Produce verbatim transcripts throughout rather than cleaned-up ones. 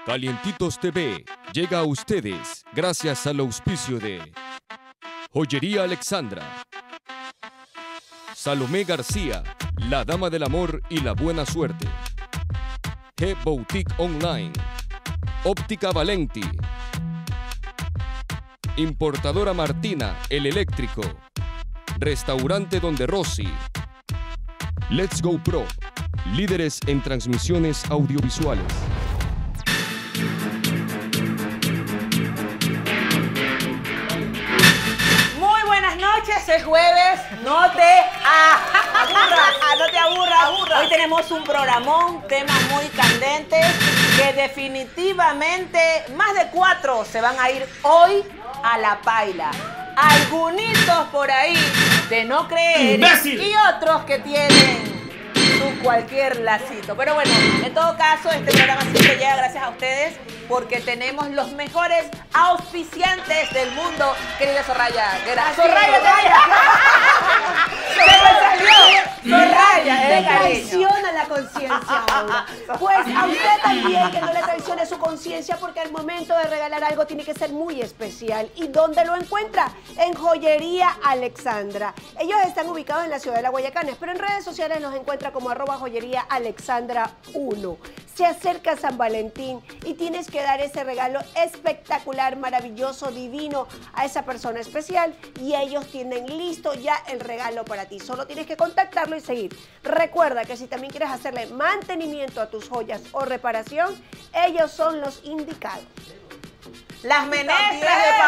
Calientitos T V llega a ustedes gracias al auspicio de Joyería Alexandra, Salomé García, la dama del amor y la buena suerte, G Boutique Online, Óptica Valenti, Importadora Martina, el eléctrico, Restaurante Donde Rossi, Let's Go Pro, líderes en transmisiones audiovisuales. Muy buenas noches, es jueves, no te aburras, no te aburras. Aburra. Hoy tenemos un programón, temas muy candentes, que definitivamente más de cuatro se van a ir hoy a la paila. Algunitos por ahí de no creer ¡Imbécil! Y otros que tienen su cualquier lacito. Pero bueno, en todo caso, este programa siempre llega gracias a ustedes porque tenemos los mejores auspiciantes del mundo, querida Soraya. Soraya, Soraya. Se me salió. Soraya, te traiciona la conciencia ahora. Pues a usted también que no le traicione su conciencia porque al momento de regalar algo tiene que ser muy especial. ¿Y dónde lo encuentra? En Joyería Alexandra. Ellos están ubicados en la ciudad de La Guayacanes, pero en redes sociales los encuentra como arroba joyería Alexandra uno. Se acerca San Valentín y tienes que dar ese regalo espectacular, maravilloso, divino a esa persona especial y ellos tienen listo ya el regalo para ti. Solo tienes que contactarlo y seguir. Recuerda que si también quieres hacerle mantenimiento a tus joyas o reparación, ellos son los indicados. Las menestras de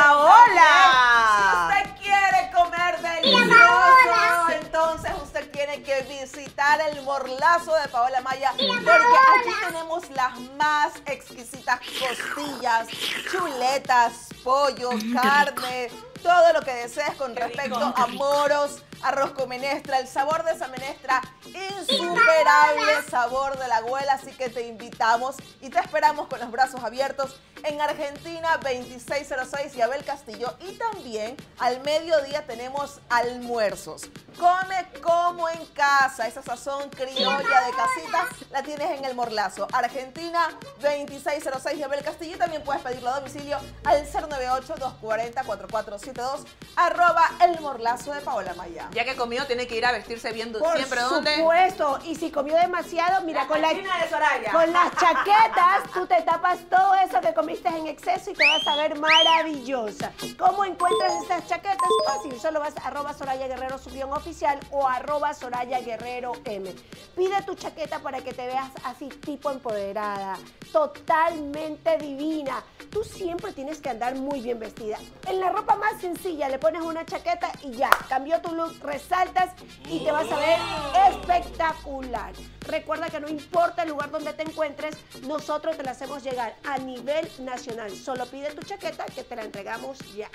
Paola. Si usted quiere comer delicioso, entonces usted tiene que visitar el Morlazo de Paola Maya, porque aquí tenemos las más exquisitas costillas, chuletas, pollo, carne, todo lo que desees con respecto a moros, arroz con menestra, el sabor de esa menestra, insuperable sabor de la abuela, así que te invitamos y te esperamos con los brazos abiertos en Argentina veintiséis cero seis y Abel Castillo, y también al mediodía tenemos almuerzos. Come como en casa, esa sazón criolla de casita la tienes en el Morlazo. Argentina veintiséis cero seis y Abel Castillo, y también puedes pedirlo a domicilio al cero nueve ocho, dos cuatro cero, cuatro cuatro siete dos, arroba el Morlazo de Paola Maya. Ya que comió, tiene que ir a vestirse bien siempre. ¿Dónde? Por supuesto, y si comió demasiado, mira, la con, la, de Soraya. Con las chaquetas, tú te tapas todo eso que comiste en exceso y te vas a ver maravillosa. ¿Cómo encuentras estas chaquetas? Fácil, solo vas a arroba Soraya Guerrero Subión Oficial o arroba Soraya Guerrero M. Pide tu chaqueta para que te veas así tipo empoderada, totalmente divina. Tú siempre tienes que andar muy bien vestida. En la ropa más sencilla le pones una chaqueta y ya, cambió tu look, resaltas y te vas a ver espectacular. Recuerda que no importa el lugar donde te encuentres, nosotros te la hacemos llegar a nivel nacional. Solo pide tu chaqueta que te la entregamos ya.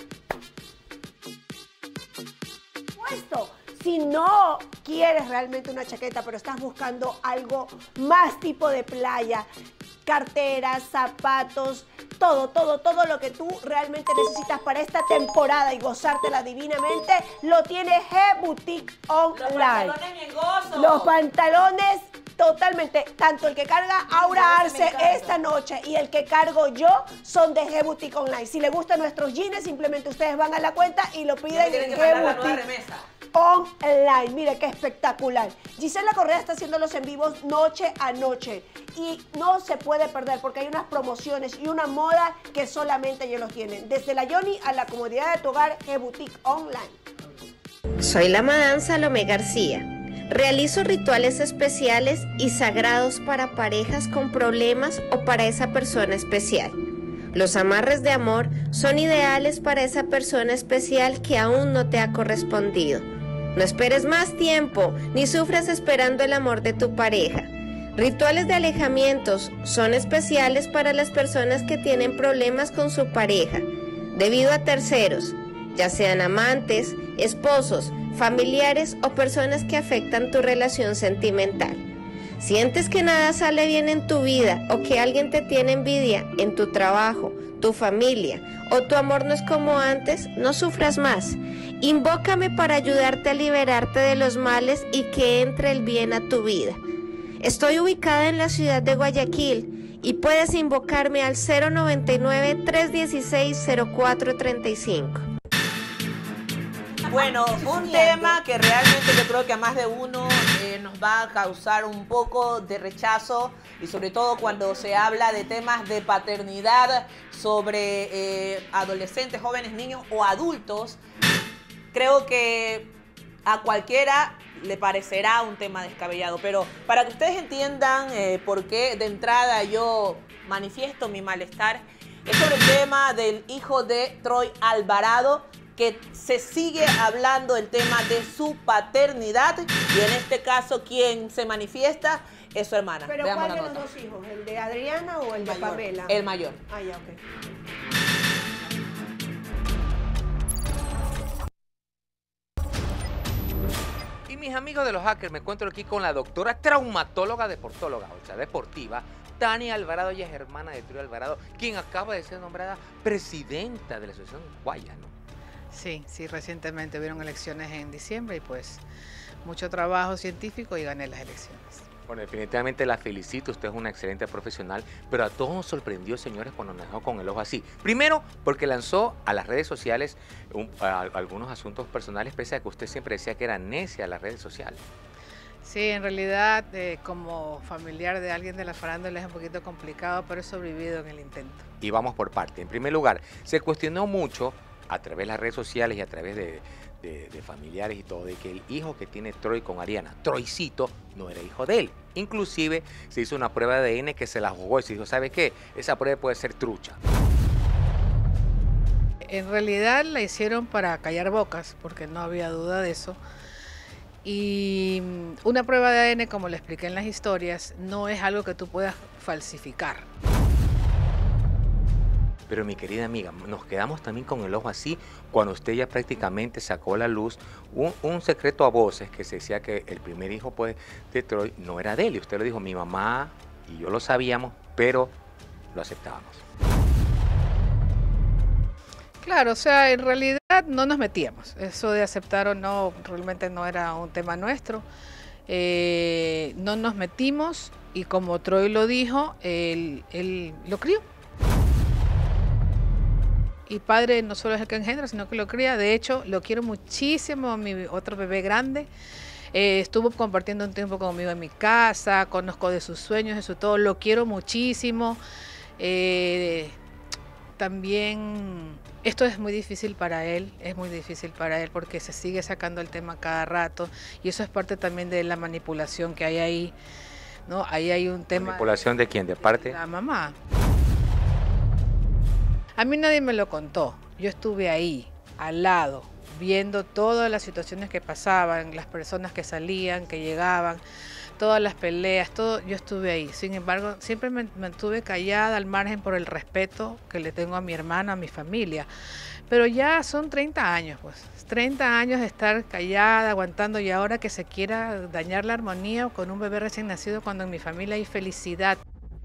Puesto. Si no quieres realmente una chaqueta, pero estás buscando algo más tipo de playa, carteras, zapatos, todo, todo, todo lo que tú realmente necesitas para esta temporada y gozártela divinamente, lo tiene G Boutique Online. Los pantalones ñengosos. Los pantalones totalmente, tanto el que carga Aura Arce esta noche y el que cargo yo son de G Boutique Online. Si les gustan nuestros jeans, simplemente ustedes van a la cuenta y lo piden en G Boutique Online. Mire qué espectacular. Gisela Correa está haciendo los en vivos noche a noche y no se puede perder porque hay unas promociones y una moda que solamente ellos los tienen. Desde la Yoni a la comodidad de tu hogar, G Boutique Online. Soy la Madame Salomé García. Realizo rituales especiales y sagrados para parejas con problemas o para esa persona especial. Los amarres de amor son ideales para esa persona especial que aún no te ha correspondido. No esperes más tiempo ni sufras esperando el amor de tu pareja. Rituales de alejamientos son especiales para las personas que tienen problemas con su pareja debido a terceros, ya sean amantes, esposos, familiares o personas que afectan tu relación sentimental. ¿Sientes que nada sale bien en tu vida o que alguien te tiene envidia en tu trabajo, tu familia o tu amor no es como antes? No sufras más. Invócame para ayudarte a liberarte de los males y que entre el bien a tu vida. Estoy ubicada en la ciudad de Guayaquil y puedes invocarme al cero noventa y nueve, tres dieciséis, cero cuatro treinta y cinco. Bueno, un tema que realmente yo creo que a más de uno eh, nos va a causar un poco de rechazo, y sobre todo cuando se habla de temas de paternidad sobre eh, adolescentes, jóvenes, niños o adultos. Creo que a cualquiera le parecerá un tema descabellado, pero para que ustedes entiendan eh, por qué de entrada yo manifiesto mi malestar, es sobre el tema del hijo de Troy Alvarado, que se sigue hablando del tema de su paternidad, y en este caso quien se manifiesta es su hermana. ¿Pero Veamos cuál de la los nota. dos hijos? ¿El de Adriana o el, el de mayor, Pamela? El mayor. Ah, ya, ok. Y mis amigos de los hackers, me encuentro aquí con la doctora traumatóloga deportóloga, o sea, deportiva, Tania Alvarado. Ella es hermana de Troy Alvarado, quien acaba de ser nombrada presidenta de la Asociación Guaya, ¿no? Sí, sí, recientemente hubieron elecciones en diciembre y pues mucho trabajo científico y gané las elecciones. Bueno, definitivamente la felicito, usted es una excelente profesional, pero a todos nos sorprendió, señores, cuando nos dejó con el ojo así. Primero, porque lanzó a las redes sociales un, a, algunos asuntos personales, pese a que usted siempre decía que era necia a las redes sociales. Sí, en realidad, eh, como familiar de alguien de la farándula es un poquito complicado, pero he sobrevivido en el intento. Y vamos por parte. En primer lugar, se cuestionó mucho a través de las redes sociales y a través de, de, de familiares y todo, de que el hijo que tiene Troy con Ariana, Troycito, no era hijo de él. Inclusive se hizo una prueba de A D N que se la jugó y se dijo, ¿sabe qué? Esa prueba puede ser trucha. En realidad la hicieron para callar bocas, porque no había duda de eso. Y una prueba de A D N, como le expliqué en las historias, no es algo que tú puedas falsificar. Pero mi querida amiga, nos quedamos también con el ojo así cuando usted ya prácticamente sacó a la luz un, un secreto a voces que se decía que el primer hijo pues, de Troy no era de él. Y usted lo dijo, mi mamá y yo lo sabíamos, pero lo aceptábamos. Claro, o sea, en realidad no nos metíamos. Eso de aceptar o no realmente no era un tema nuestro. Eh, no nos metimos y como Troy lo dijo, él, él lo crió. Y padre no solo es el que engendra, sino que lo cría. De hecho, lo quiero muchísimo a mi otro bebé grande. Eh, estuvo compartiendo un tiempo conmigo en mi casa, conozco de sus sueños, de su todo. Lo quiero muchísimo. Eh, también, esto es muy difícil para él, es muy difícil para él porque se sigue sacando el tema cada rato. Y eso es parte también de la manipulación que hay ahí, ¿no? Ahí hay un tema... ¿Manipulación de quién? ¿De parte? De la mamá. A mí nadie me lo contó, yo estuve ahí, al lado, viendo todas las situaciones que pasaban, las personas que salían, que llegaban, todas las peleas, todo, yo estuve ahí. Sin embargo, siempre me mantuve callada, al margen por el respeto que le tengo a mi hermana, a mi familia. Pero ya son treinta años, pues, treinta años de estar callada, aguantando, y ahora que se quiera dañar la armonía con un bebé recién nacido cuando en mi familia hay felicidad.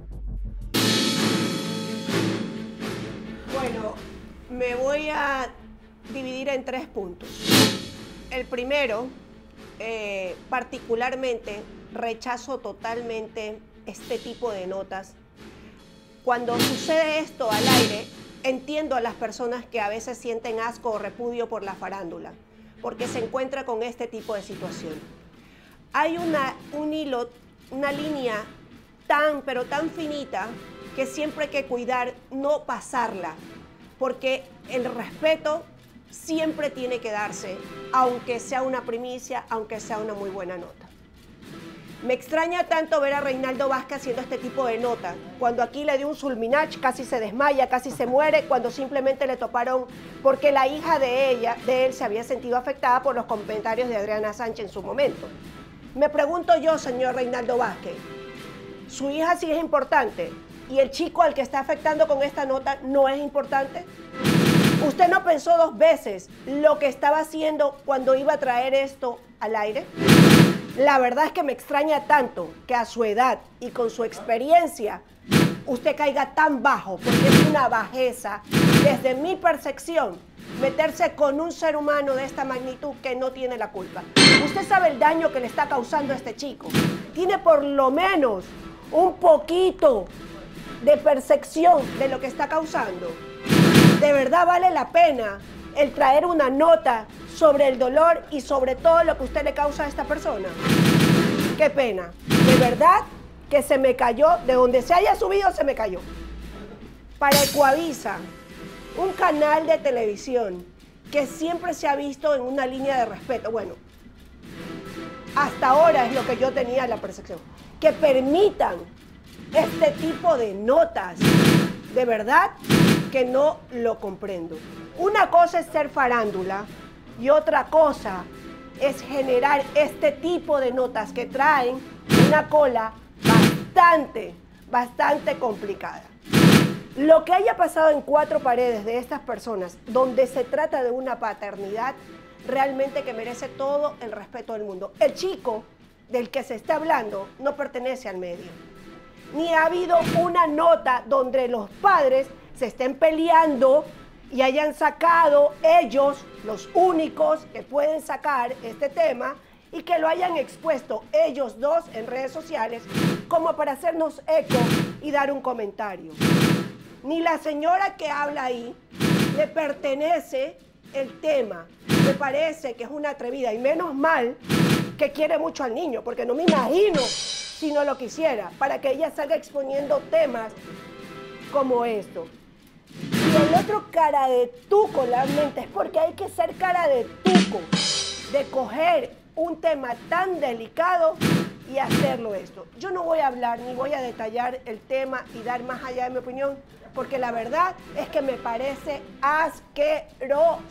Bueno, me voy a dividir en tres puntos. El primero, eh, particularmente, rechazo totalmente este tipo de notas. Cuando sucede esto al aire, entiendo a las personas que a veces sienten asco o repudio por la farándula, porque se encuentra con este tipo de situación. Hay una, un hilo, una línea tan, pero tan finita, que siempre hay que cuidar no pasarla, porque el respeto siempre tiene que darse, aunque sea una primicia, aunque sea una muy buena nota. Me extraña tanto ver a Reinaldo Vázquez haciendo este tipo de nota, cuando aquí le dio un sulminach, casi se desmaya, casi se muere, cuando simplemente le toparon porque la hija de ella, de él, se había sentido afectada por los comentarios de Adriana Sánchez en su momento. Me pregunto yo, señor Reinaldo Vázquez, ¿su hija sí es importante? ¿Y el chico al que está afectando con esta nota no es importante? ¿Usted no pensó dos veces lo que estaba haciendo cuando iba a traer esto al aire? La verdad es que me extraña tanto que a su edad y con su experiencia usted caiga tan bajo, porque es una bajeza, desde mi percepción, meterse con un ser humano de esta magnitud que no tiene la culpa. Usted sabe el daño que le está causando a este chico. Tiene por lo menos un poquito de percepción de lo que está causando. De verdad vale la pena el traer una nota sobre el dolor y sobre todo lo que usted le causa a esta persona. Qué pena. De verdad que se me cayó, de donde se haya subido se me cayó. Para Ecuavisa, un canal de televisión que siempre se ha visto en una línea de respeto. Bueno, hasta ahora es lo que yo tenía la percepción. Que permitan este tipo de notas. De verdad que no lo comprendo. Una cosa es ser farándula y otra cosa es generar este tipo de notas que traen una cola bastante, bastante complicada. Lo que haya pasado en cuatro paredes de estas personas, donde se trata de una paternidad, realmente que merece todo el respeto del mundo. El chico del que se está hablando no pertenece al medio. Ni ha habido una nota donde los padres se estén peleando y hayan sacado ellos, los únicos que pueden sacar este tema, y que lo hayan expuesto ellos dos en redes sociales como para hacernos eco y dar un comentario. Ni la señora que habla ahí le pertenece el tema. Me parece que es una atrevida y menos mal que quiere mucho al niño, porque no me imagino si no lo quisiera, para que ella salga exponiendo temas como esto. Y el otro cara de tuco, la mente, es porque hay que ser cara de tuco, de coger un tema tan delicado y hacerlo esto. Yo no voy a hablar ni voy a detallar el tema y dar más allá de mi opinión, porque la verdad es que me parece asqueroso,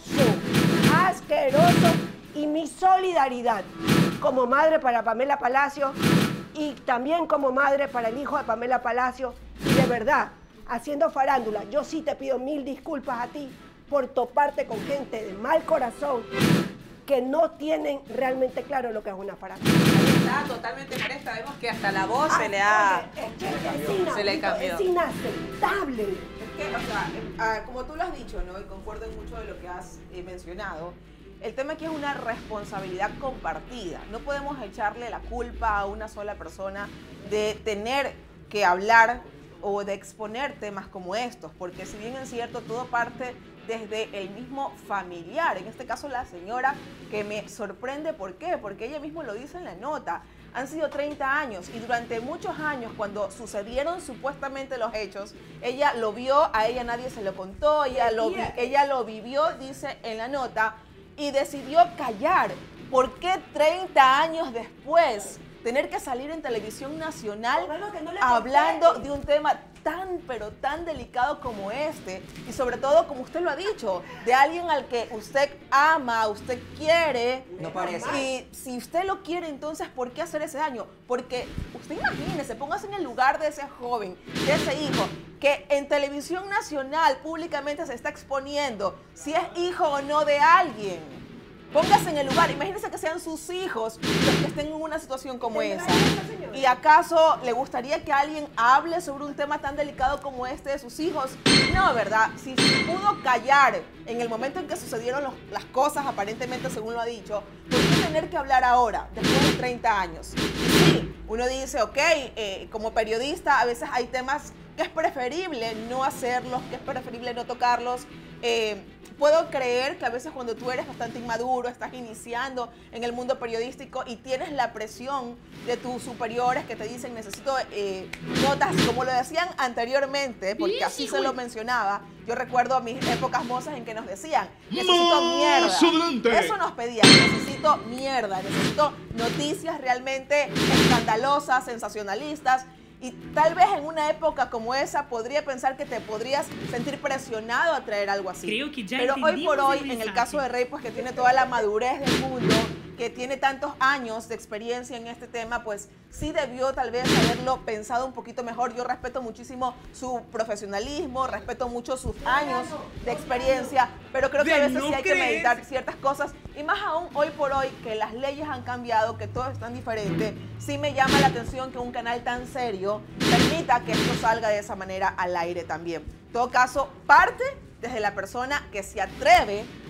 asqueroso, y mi solidaridad como madre para Pamela Palacio y también como madre para el hijo de Pamela Palacio, y de verdad, haciendo farándula, yo sí te pido mil disculpas a ti por toparte con gente de mal corazón que no tienen realmente claro lo que es una farándula. Está totalmente molesta, vemos que hasta la voz Ay, se le ha... Oye, es que es inaudito, se le cambió. Es inaceptable. Es que, o sea, eh, como tú lo has dicho, ¿no? Y concuerdo en mucho de lo que has eh, mencionado, el tema aquí es una responsabilidad compartida. No podemos echarle la culpa a una sola persona de tener que hablar o de exponer temas como estos, porque si bien es cierto, todo parte desde el mismo familiar, en este caso la señora, que me sorprende. ¿Por qué? Porque ella misma lo dice en la nota. Han sido treinta años y durante muchos años, cuando sucedieron supuestamente los hechos, ella lo vio, a ella nadie se lo contó, ella lo, ella lo vivió, dice en la nota, y decidió callar. ¿Por qué treinta años después tener que salir en televisión nacional no hablando de un tema tan, pero tan delicado como este? Y sobre todo, como usted lo ha dicho, de alguien al que usted ama, usted quiere. No parece. Y si usted lo quiere, entonces, ¿por qué hacer ese daño? Porque usted imagínese, póngase en el lugar de ese joven, de ese hijo, que en televisión nacional públicamente se está exponiendo si es hijo o no de alguien. Póngase en el lugar, imagínense que sean sus hijos los que estén en una situación como esa. ¿Y acaso le gustaría que alguien hable sobre un tema tan delicado como este de sus hijos? No, ¿verdad? Si pudo callar en el momento en que sucedieron los, las cosas, aparentemente según lo ha dicho, ¿por qué tener que hablar ahora, después de treinta años? Y sí, uno dice, ok, eh, como periodista a veces hay temas que es preferible no hacerlos, que es preferible no tocarlos. Eh, Puedo creer que a veces cuando tú eres bastante inmaduro, estás iniciando en el mundo periodístico y tienes la presión de tus superiores que te dicen necesito eh, notas, como lo decían anteriormente, porque así se lo mencionaba. Yo recuerdo mis épocas mozas en que nos decían, necesito mierda. Eso nos pedían, necesito mierda, necesito noticias realmente escandalosas, sensacionalistas. Y tal vez en una época como esa podría pensar que te podrías sentir presionado a traer algo así. Creo que ya Pero hoy por hoy, el en el caso de Rey, pues que tiene toda la madurez del mundo, que tiene tantos años de experiencia en este tema, pues sí debió tal vez haberlo pensado un poquito mejor. Yo respeto muchísimo su profesionalismo, respeto mucho sus años de experiencia, pero creo que a veces sí hay que meditar ciertas cosas. Y más aún hoy por hoy, que las leyes han cambiado, que todo es tan diferente, sí me llama la atención que un canal tan serio permita que esto salga de esa manera al aire también. En todo caso, parte desde la persona que se atreve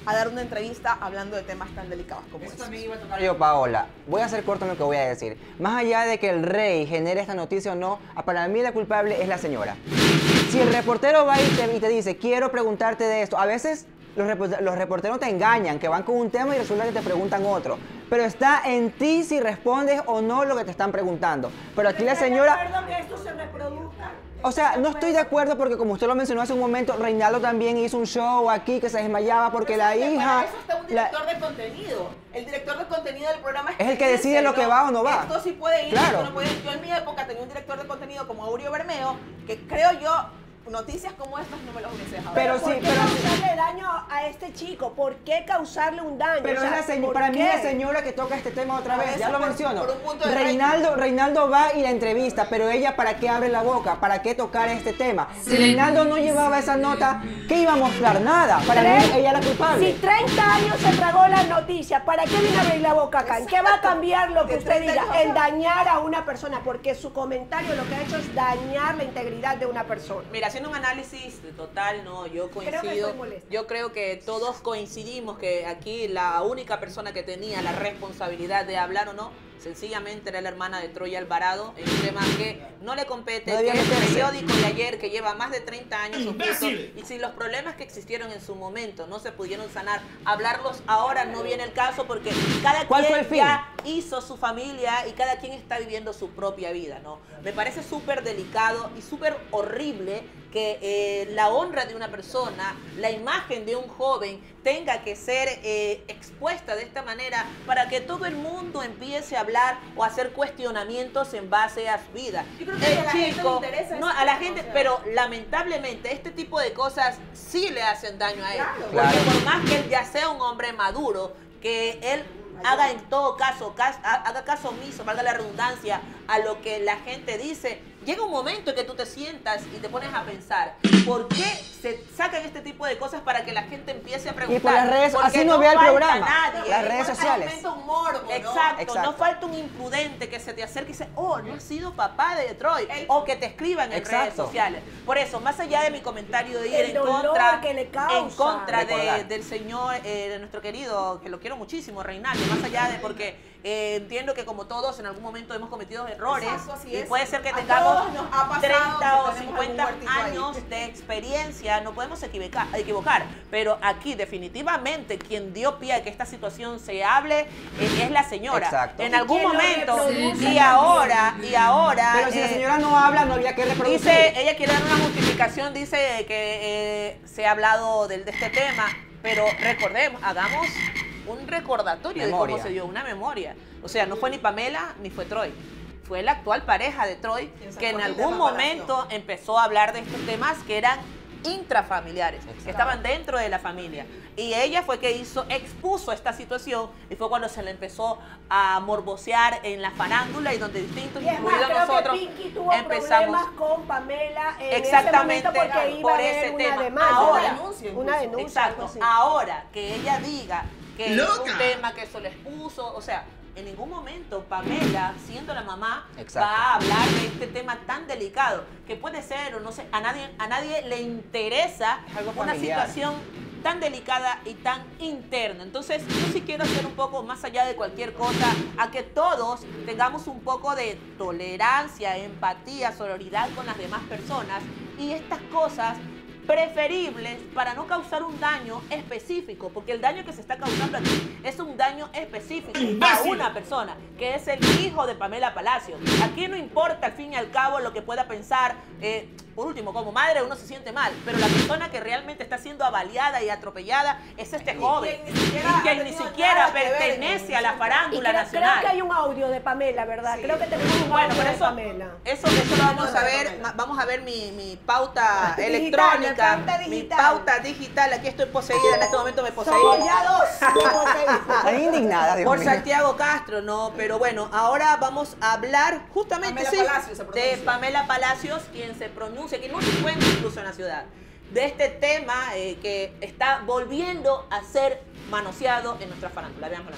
a dar una entrevista hablando de temas tan delicados como Eso estos. también iba a tocar yo, Paola. Voy a ser corto en lo que voy a decir. Más allá de que el rey genere esta noticia o no, para mí la culpable es la señora. Si el reportero va y te, y te dice, quiero preguntarte de esto, a veces los, report los reporteros te engañan, que van con un tema y resulta que te preguntan otro. Pero está en ti si respondes o no lo que te están preguntando. Pero aquí la señora... ¿Estás de acuerdo que esto se reproduzca? O sea, no estoy de acuerdo porque como usted lo mencionó hace un momento, Reinaldo también hizo un show aquí que se desmayaba porque la hija... Para eso está un director la... de contenido. El director de contenido del programa es el que decide lo que va o no va. Esto sí puede ir, claro. esto no puede ir. Yo en mi época tenía un director de contenido como Aurio Bermeo, que creo yo, noticias como estas no me las hubiese dejado. Pero ¿Por sí, qué pero... causarle daño a este chico? ¿Por qué causarle un daño? Pero o sea, es la señora, para mí qué? la señora que toca este tema otra Por vez, eso, ya lo por- menciono. por un punto de Reinaldo, Reinaldo va y la entrevista, pero ella ¿para qué abre la boca? ¿Para qué tocar este tema? Si Reinaldo no llevaba esa nota, ¿qué iba a mostrar? Nada. Para mí ella es la culpable. Si treinta años se tragó la noticia, ¿para qué viene a abrir la boca acá? ¿En qué va a cambiar lo que De usted treinta diga? años En dañar a una persona, porque su comentario lo que ha hecho es dañar la integridad de una persona. Mira, haciendo un análisis total, no, yo Creo que coincido. estoy molesta. Yo creo que todos coincidimos que aquí la única persona que tenía la responsabilidad de hablar o no, sencillamente era la hermana de Troy Alvarado, en un tema que no le compete, No que debía es el meterse. periódico de ayer, que lleva más de treinta años oculto, y si los problemas que existieron en su momento no se pudieron sanar, hablarlos ahora no viene el caso, porque cada ¿Cuál fue quien el fin? ya hizo su familia y cada quien está viviendo su propia vida, ¿no? Me parece súper delicado y súper horrible que eh, la honra de una persona, la imagen de un joven tenga que ser eh, expuesta de esta manera para que todo el mundo empiece a hablar o a hacer cuestionamientos en base a su vida. Yo creo que El a la gente chico, le interesa no, ese a la tema, gente, o sea. pero lamentablemente este tipo de cosas sí le hacen daño a él. Claro. Porque Claro. por más que él ya sea un hombre maduro, que él haga en todo caso, cas- ha- haga caso omiso, valga la redundancia, a lo que la gente dice, llega un momento en que tú te sientas y te pones a pensar, ¿por qué se sacan este tipo de cosas para que la gente empiece a preguntar? Y por las redes, Porque así no vea el falta programa. nadie. Las redes sociales. Aumenta un morbo, ¿no? Exacto, Exacto. no falta un imprudente que se te acerque y dice, oh, no has sido papá de Detroit, El- o que te escriban en Exacto. redes sociales. Por eso, más allá de mi comentario de ir El en dolor contra, que le causa. en contra de- Recordar. del señor, eh, de nuestro querido, que lo quiero muchísimo, Reinaldo, más allá de porque eh, entiendo que como todos en algún momento hemos cometido errores, Exacto, así y es. puede ser que A tengamos todos nos ha pasado treinta que o tenemos cincuenta algún huertito ahí. años de experiencia, no podemos equivocar, equivocar, pero aquí definitivamente quien dio pie a que esta situación se hable eh, es la señora. Exacto. En ¿Y algún quién lo momento, reproduce y ahora, y ahora... Pero si la eh, señora no habla, no había que reproducir. Dice, ella quiere dar una justificación, dice que eh, se ha hablado del- de, este tema, pero recordemos, hagamos un recordatorio de Memoria. cómo se dio, una memoria. O sea, no fue ni Pamela ni fue Troy. Fue la actual pareja de Troy Quien sacó que en el algún tema a momento colación. empezó a hablar de estos temas que eran intrafamiliares, que Exacto. estaban dentro de la familia. Y ella fue que hizo, expuso esta situación y fue cuando se le empezó a morbosear en la farándula y donde distintos, Y es más, incluidos creo nosotros, que Pinky tuvo empezamos. problemas con Pamela en Exactamente, ese momento porque iba por a haber ese una tema. demanda. Ahora, una denuncia Una incluso. denuncia, algo Exacto. así. Ahora que ella diga que es un tema que eso les puso, o sea, en ningún momento Pamela, siendo la mamá, Exacto. va a hablar de este tema tan delicado, que puede ser, o no sé, a nadie, a nadie le interesa Es algo una familiar. situación tan delicada y tan interna. Entonces, yo sí quiero hacer un poco más allá de cualquier cosa, a que todos tengamos un poco de tolerancia, empatía, sororidad con las demás personas y estas cosas preferibles para no causar un daño específico, porque el daño que se está causando aquí es un daño específico a una persona, que es el hijo de Pamela Palacios. Aquí no importa al fin y al cabo lo que pueda pensar, eh, por último, como madre uno se siente mal, pero la persona que realmente está siendo avaliada y atropellada es este joven, quien ni siquiera y quien ha ni tenido siquiera nada que ver pertenece con a la ese Y farándula creo, nacional. creo que hay un audio de Pamela, ¿verdad? Sí. Creo que tenemos un Bueno, audio por de eso, Pamela. eso, eso lo vamos a Audio de ver, Pamela. ma- vamos a ver mi, mi pauta Digital, electrónica, mi pauta mi digital. pauta digital, aquí estoy poseída, en este momento me poseí. Somos ya dos. Están indignadas, Dios Por mío. Santiago Castro, no, pero bueno, ahora vamos a hablar justamente Pamela sí, Palacios se de pronuncia. Pamela Palacios, quien se pronuncia, que no se encuentra incluso en la ciudad, de este tema eh, que está volviendo a ser manoseado en nuestra farándula. Veámoslo.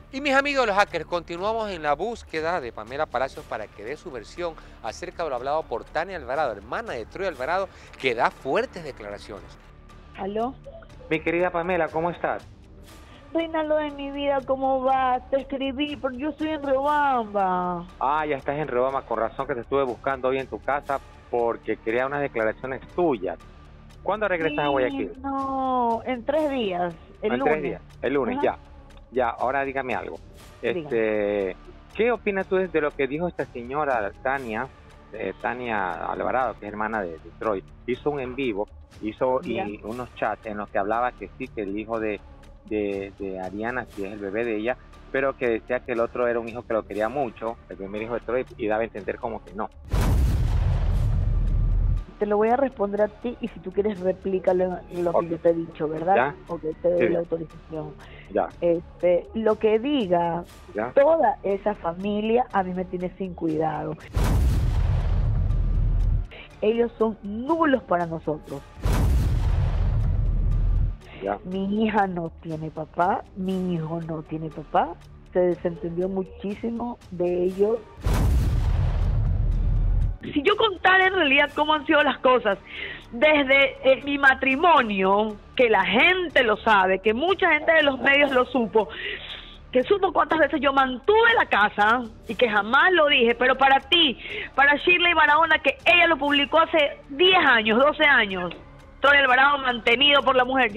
Y mis amigos los hackers, continuamos en la búsqueda de Pamela Palacios para que dé su versión acerca de lo hablado por Tania Alvarado, hermana de Troy Alvarado, que da fuertes declaraciones. ¿Aló? Mi querida Pamela, ¿cómo estás? Reinaldo de mi vida, ¿cómo vas? Te escribí, porque yo estoy en Riobamba. Ah, ya estás en Riobamba, con razón que te estuve buscando hoy en tu casa porque quería unas declaraciones tuyas. ¿Cuándo regresas sí, a Guayaquil? No, en tres días, el en lunes. tres días, el lunes, Ajá. ya. Ya, ahora dígame algo. Este, ¿qué opinas tú de lo que dijo esta señora Tania, eh, Tania Alvarado, que es hermana de, de Troy? Hizo un en vivo, hizo y unos chats en los que hablaba que sí, que el hijo de, de, de Ariana sí es el bebé de ella, pero que decía que el otro era un hijo que lo quería mucho, el primer hijo de Troy, y daba a entender como que no. Te lo voy a responder a ti y si tú quieres replícalo lo okay. que yo te he dicho, ¿verdad? ¿Ya? O que te doy sí. la autorización. Ya. Este, lo que diga ¿Ya? toda esa familia a mí me tiene sin cuidado. Ellos son nulos para nosotros. Ya. Mi hija no tiene papá, mi hijo no tiene papá. Se desentendió muchísimo de ellos. Si yo contara en realidad cómo han sido las cosas desde eh, mi matrimonio, que la gente lo sabe, que mucha gente de los medios lo supo, que supo cuántas veces yo mantuve la casa y que jamás lo dije, pero para ti, para Shirley Barahona, que ella lo publicó hace diez años, doce años, Troy Alvarado mantenido por la mujer.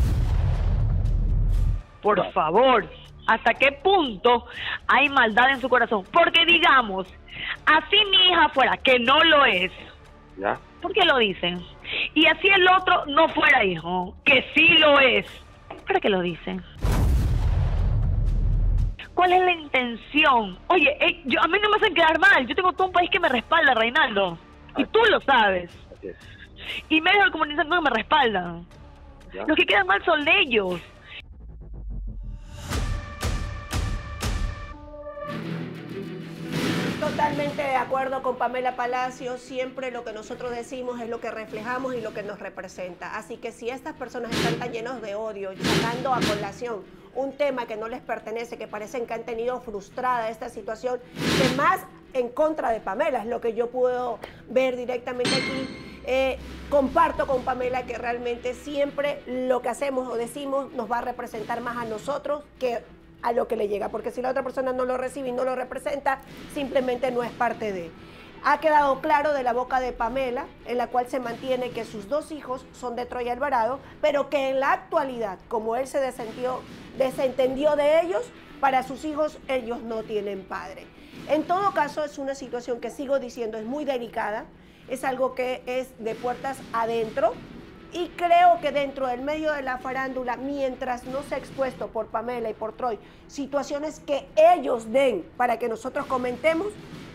Por favor, ¿hasta qué punto hay maldad en su corazón? Porque digamos, así mi hija fuera, que no lo es, ¿Ya? ¿por qué lo dicen? Y así el otro no fuera hijo, que sí lo es, ¿para qué lo dicen? ¿Cuál es la intención? Oye, eh, yo, a mí no me hacen quedar mal, yo tengo todo un país que me respalda, Reinaldo, y tú lo sabes. Así es. Y medios de comunicación no me respaldan. ¿Ya? Los que quedan mal son ellos. Totalmente de acuerdo con Pamela Palacios, siempre lo que nosotros decimos es lo que reflejamos y lo que nos representa. Así que si estas personas están tan llenos de odio, sacando a colación un tema que no les pertenece, que parecen que han tenido frustrada esta situación, que más en contra de Pamela, es lo que yo puedo ver directamente aquí, eh, comparto con Pamela que realmente siempre lo que hacemos o decimos nos va a representar más a nosotros que a lo que le llega, porque si la otra persona no lo recibe y no lo representa, simplemente no es parte de. Ha quedado claro de la boca de Pamela, en la cual se mantiene que sus dos hijos son de Troy Alvarado, pero que en la actualidad, como él se desentendió, desentendió de ellos, para sus hijos ellos no tienen padre. En todo caso, es una situación que sigo diciendo, es muy delicada, es algo que es de puertas adentro, y creo que dentro del medio de la farándula, mientras no sea expuesto por Pamela y por Troy, situaciones que ellos den para que nosotros comentemos,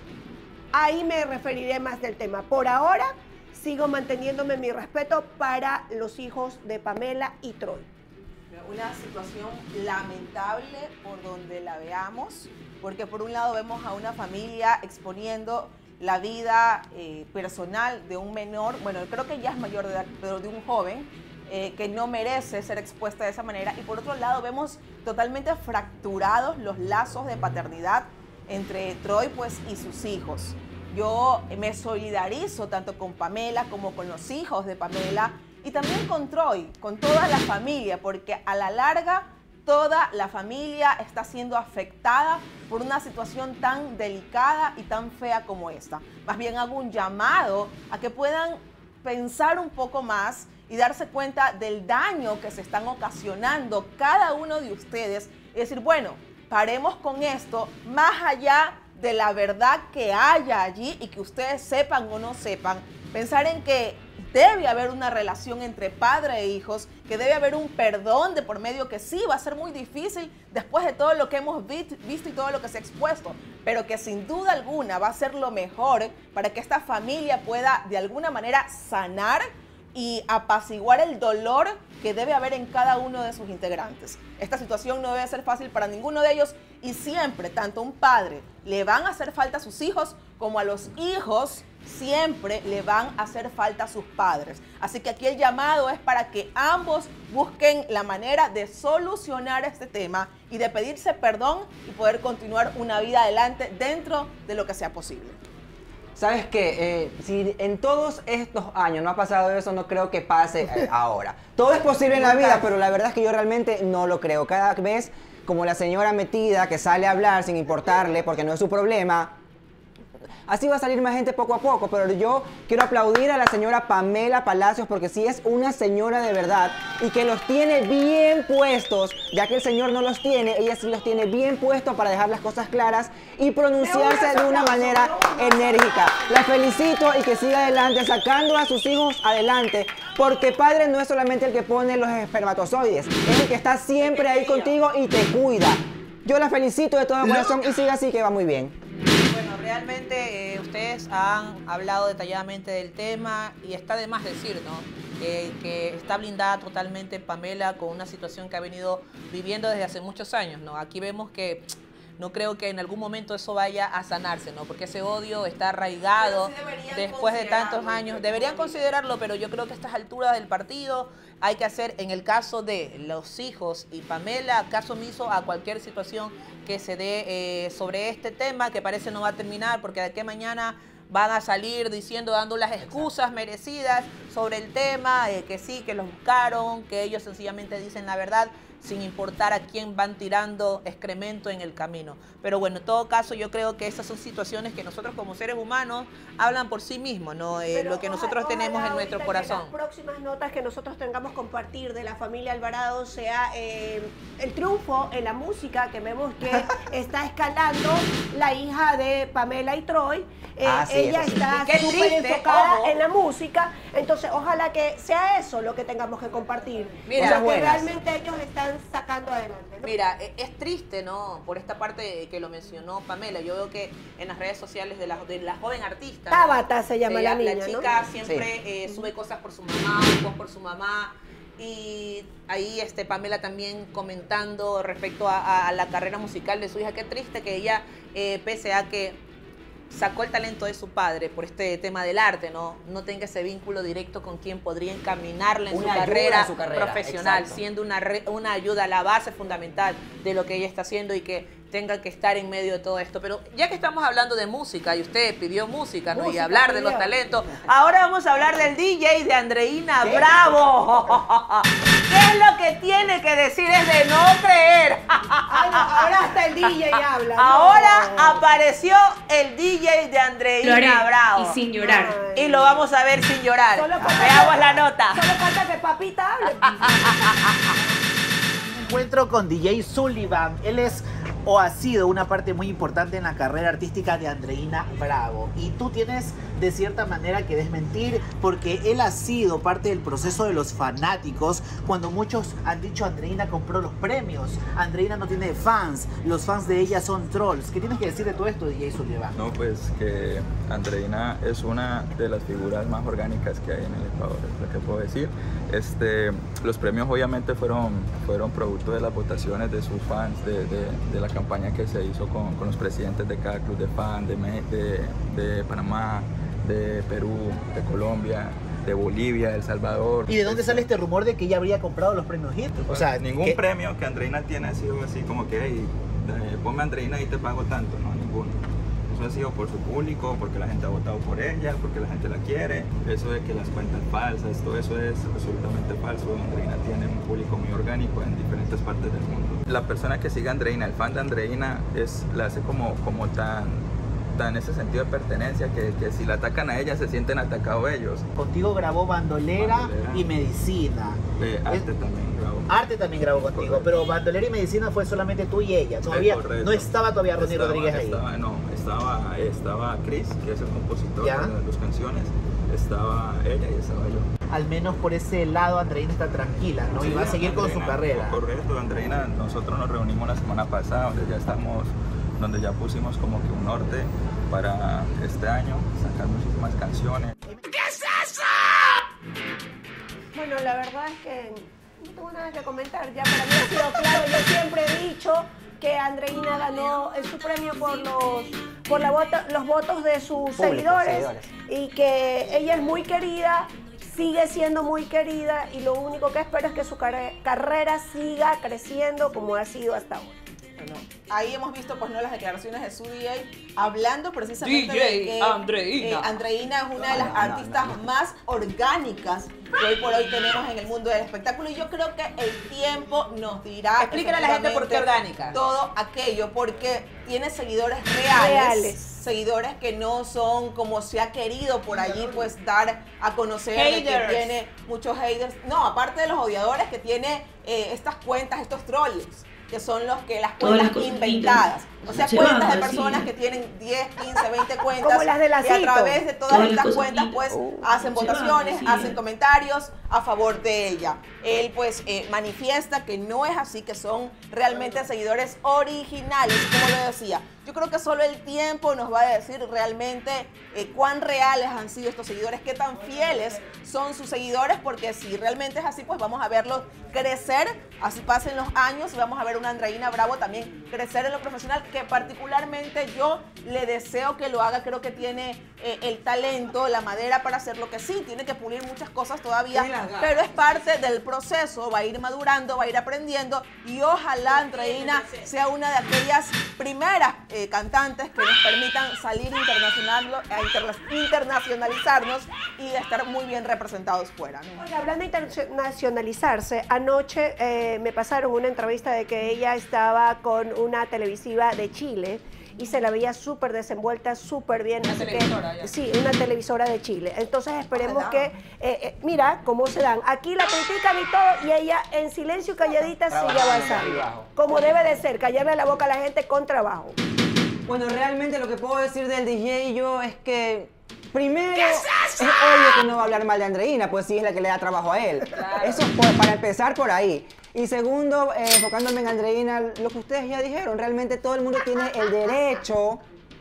ahí me referiré más del tema. Por ahora, sigo manteniéndome mi respeto para los hijos de Pamela y Troy. Una situación lamentable por donde la veamos, porque por un lado vemos a una familia exponiendo la vida eh, personal de un menor, bueno, creo que ya es mayor de edad, pero de un joven eh, que no merece ser expuesta de esa manera. Y por otro lado vemos totalmente fracturados los lazos de paternidad entre Troy pues, y sus hijos. Yo me solidarizo tanto con Pamela como con los hijos de Pamela y también con Troy, con toda la familia, porque a la larga toda la familia está siendo afectada por una situación tan delicada y tan fea como esta. Más bien hago un llamado a que puedan pensar un poco más y darse cuenta del daño que se están ocasionando cada uno de ustedes. Y decir, bueno, paremos con esto, más allá de la verdad que haya allí y que ustedes sepan o no sepan. Pensar en que debe haber una relación entre padre e hijos, que debe haber un perdón de por medio, que sí va a ser muy difícil después de todo lo que hemos visto y todo lo que se ha expuesto, pero que sin duda alguna va a ser lo mejor para que esta familia pueda de alguna manera sanar y apaciguar el dolor que debe haber en cada uno de sus integrantes. Esta situación no debe ser fácil para ninguno de ellos y siempre, tanto un padre, le van a hacer falta a sus hijos como a los hijos, siempre le van a hacer falta a sus padres. Así que aquí el llamado es para que ambos busquen la manera de solucionar este tema y de pedirse perdón y poder continuar una vida adelante dentro de lo que sea posible. ¿Sabes qué? Eh, si en todos estos años no ha pasado eso, no creo que pase eh, ahora. Todo es posible en la vida, pero la verdad es que yo realmente no lo creo. Cada vez, como la señora metida que sale a hablar sin importarle porque no es su problema, así va a salir más gente poco a poco, pero yo quiero aplaudir a la señora Pamela Palacios porque sí es una señora de verdad y que los tiene bien puestos, ya que el señor no los tiene, ella sí los tiene bien puestos para dejar las cosas claras y pronunciarse de una manera enérgica. La felicito y que siga adelante, sacando a sus hijos adelante, porque padre no es solamente el que pone los espermatozoides, es el que está siempre ahí contigo y te cuida. Yo la felicito de todo corazón y siga así, que va muy bien. Bueno, realmente eh, ustedes han hablado detalladamente del tema y está de más decir, ¿no? Eh, que está blindada totalmente Pamela con una situación que ha venido viviendo desde hace muchos años, ¿no? Aquí vemos que no creo que en algún momento eso vaya a sanarse, ¿no? Porque ese odio está arraigado sí después de tantos años. Deberían considerarlo, pero yo creo que a estas alturas del partido hay que hacer, en el caso de los hijos y Pamela, caso omiso a cualquier situación que se dé eh, sobre este tema, que parece no va a terminar, porque de aquí a mañana van a salir diciendo, dando las excusas merecidas sobre el tema, eh, que sí, que los buscaron, que ellos sencillamente dicen la verdad, sin importar a quién van tirando excremento en el camino. Pero bueno, en todo caso, yo creo que esas son situaciones que nosotros como seres humanos hablan por sí mismos, ¿no? Eh, lo que nosotros ojalá, tenemos en nuestro corazón. Que las próximas notas que nosotros tengamos compartir de la familia Alvarado sea eh, el triunfo en la música, que vemos que está escalando la hija de Pamela y Troy. Eh, ah, sí, ella sí. está súper enfocada ojo. en la música, entonces ojalá que sea eso lo que tengamos que compartir. Mira, o sea, que realmente ellos están sacando adelante, ¿no? Mira, es triste, ¿no? Por esta parte que lo mencionó Pamela, yo veo que en las redes sociales de la, de la joven artista, Tabata se llama la niña, la chica, ¿no? siempre sí. eh, sube cosas por su mamá, post por su mamá, y ahí este Pamela también comentando respecto a, a, a la carrera musical de su hija. Qué triste que ella, eh, pese a que sacó el talento de su padre por este tema del arte, ¿no? No tenga ese vínculo directo con quien podría encaminarla en su carrera, su carrera profesional, exacto. siendo una, re, una ayuda, la base fundamental de lo que ella está haciendo y que tenga que estar en medio de todo esto. Pero ya que estamos hablando de música y usted pidió música, ¿no? Música, y hablar de los talentos, ahora vamos a hablar del D J de Andreina ¿Qué? Bravo. ¿Qué es lo que tiene que decir? Es de no creer. Ay, no, ahora hasta el D J habla. No. Ahora apareció el D J de Andreina Bravo. Y sin llorar. Ay. Y lo vamos a ver sin llorar. Veamos la nota. Solo falta que papita hable. Encuentro con D J Sullivan. Él es o ha sido una parte muy importante en la carrera artística de Andreina Bravo. Y tú tienes de cierta manera que desmentir, porque él ha sido parte del proceso de los fanáticos cuando muchos han dicho Andreina compró los premios, Andreina no tiene fans, los fans de ella son trolls. ¿Qué tienes que decir de todo esto, D J Sullivan? No, pues que Andreina es una de las figuras más orgánicas que hay en el Ecuador, es lo que puedo decir. Este, los premios obviamente fueron, fueron producto de las votaciones de sus fans, de, de, de la campaña que se hizo con, con los presidentes de cada club de fans, de, de, de Panamá, de Perú, de Colombia, de Bolivia, de El Salvador. ¿Y de dónde sale este rumor de que ella habría comprado los premios Hit? O sea, ningún ¿qué? premio que Andreina tiene ha sido así como que hey, ponme Andreina y te pago tanto, no, ninguno. Eso ha sido por su público, porque la gente ha votado por ella, porque la gente la quiere. Eso de que las cuentas falsas, todo eso es absolutamente falso. Andreina tiene un público muy orgánico en diferentes partes del mundo. La persona que sigue a Andreina, el fan de Andreina, es, la hace como, como tan, tan ese sentido de pertenencia que, que si la atacan a ella se sienten atacados ellos. Contigo grabó Bandolera, Bandolera. y Medicina. Eh, arte es, también grabó. Arte también grabó contigo, correcto. Pero Bandolera y Medicina fue solamente tú y ella. Todavía eh, no estaba todavía Ronnie estaba, Rodríguez ahí. Estaba, no, estaba, estaba Chris, que es el compositor ¿Ya? de las canciones. Estaba ella y estaba yo. Al menos por ese lado Andreina está tranquila, ¿no? Sí, y va a seguir Andreina, con su carrera. Correcto, Andreina, nosotros nos reunimos la semana pasada, donde ya estamos, donde ya pusimos como que un norte para este año, sacar muchísimas canciones. ¿Qué es eso? Bueno, la verdad es que no tengo nada que comentar, ya para mí ha sido claro. Yo siempre he dicho que Andreina ganó su premio por los por la vota, los votos de sus Público, seguidores, seguidores. y que ella es muy querida, sigue siendo muy querida y lo único que espero es que su carre- carrera siga creciendo como ha sido hasta ahora. Bueno, ahí hemos visto pues no las declaraciones de su D J hablando precisamente D J de que Andreina. eh, Andreina es una de las No, no, artistas no, no. más orgánicas que hoy por hoy tenemos en el mundo del espectáculo y yo creo que el tiempo nos dirá. Explícale a la gente por qué efectivamente orgánica. Todo aquello, porque tiene seguidores reales, Reales. seguidores que no son como se ha querido por allí pues dar a conocer de que Haters. tiene muchos haters. No, aparte de los odiadores que tiene eh, estas cuentas, estos trolls, que son los que las Todas las cuentas cosas inventadas. O sea, Se cuentas van, de sí. personas que tienen diez, quince, veinte cuentas. Como las de y a Lacito. través de todas Todas las estas cosas cuentas, lindas. pues, Oh, hacen se van, votaciones, sí. hacen comentarios a favor de ella. Él, pues, eh, manifiesta que no es así, que son realmente seguidores originales, como lo decía. Yo creo que solo el tiempo nos va a decir realmente eh, cuán reales han sido estos seguidores, qué tan fieles son sus seguidores, porque si realmente es así, pues vamos a verlos crecer, así pasen los años, y vamos a ver una Andreina Bravo también crecer en lo profesional, que particularmente yo le deseo que lo haga. Creo que tiene eh, el talento, la madera para hacer lo que sí, tiene que pulir muchas cosas todavía, Tiene las ganas. pero es parte del proceso, va a ir madurando, va a ir aprendiendo, y ojalá Andreina sea una de aquellas primeras eh, cantantes que nos permitan salir internacional, a interna- internacionalizarnos y de estar muy bien representados fuera, ¿no? Oye, hablando de internacionalizarse, anoche eh, me pasaron una entrevista de que ella estaba con una televisiva de Chile y se la veía súper desenvuelta, súper bien. Una así que- televisora, ya. sí, una televisora de Chile. Entonces esperemos Ojalá. que, eh, eh, mira cómo se dan. Aquí la critican y todo, y ella en silencio y calladita sigue Trabajando avanzando. arriba. Como debe de ser, callarle la boca a la gente con trabajo. Bueno, realmente lo que puedo decir del D J yo es que primero es, obvio que no va a hablar mal de Andreina, pues sí es la que le da trabajo a él. Eso es por- para empezar por ahí. Y segundo, eh, enfocándome en Andreina, lo que ustedes ya dijeron, realmente todo el mundo tiene el derecho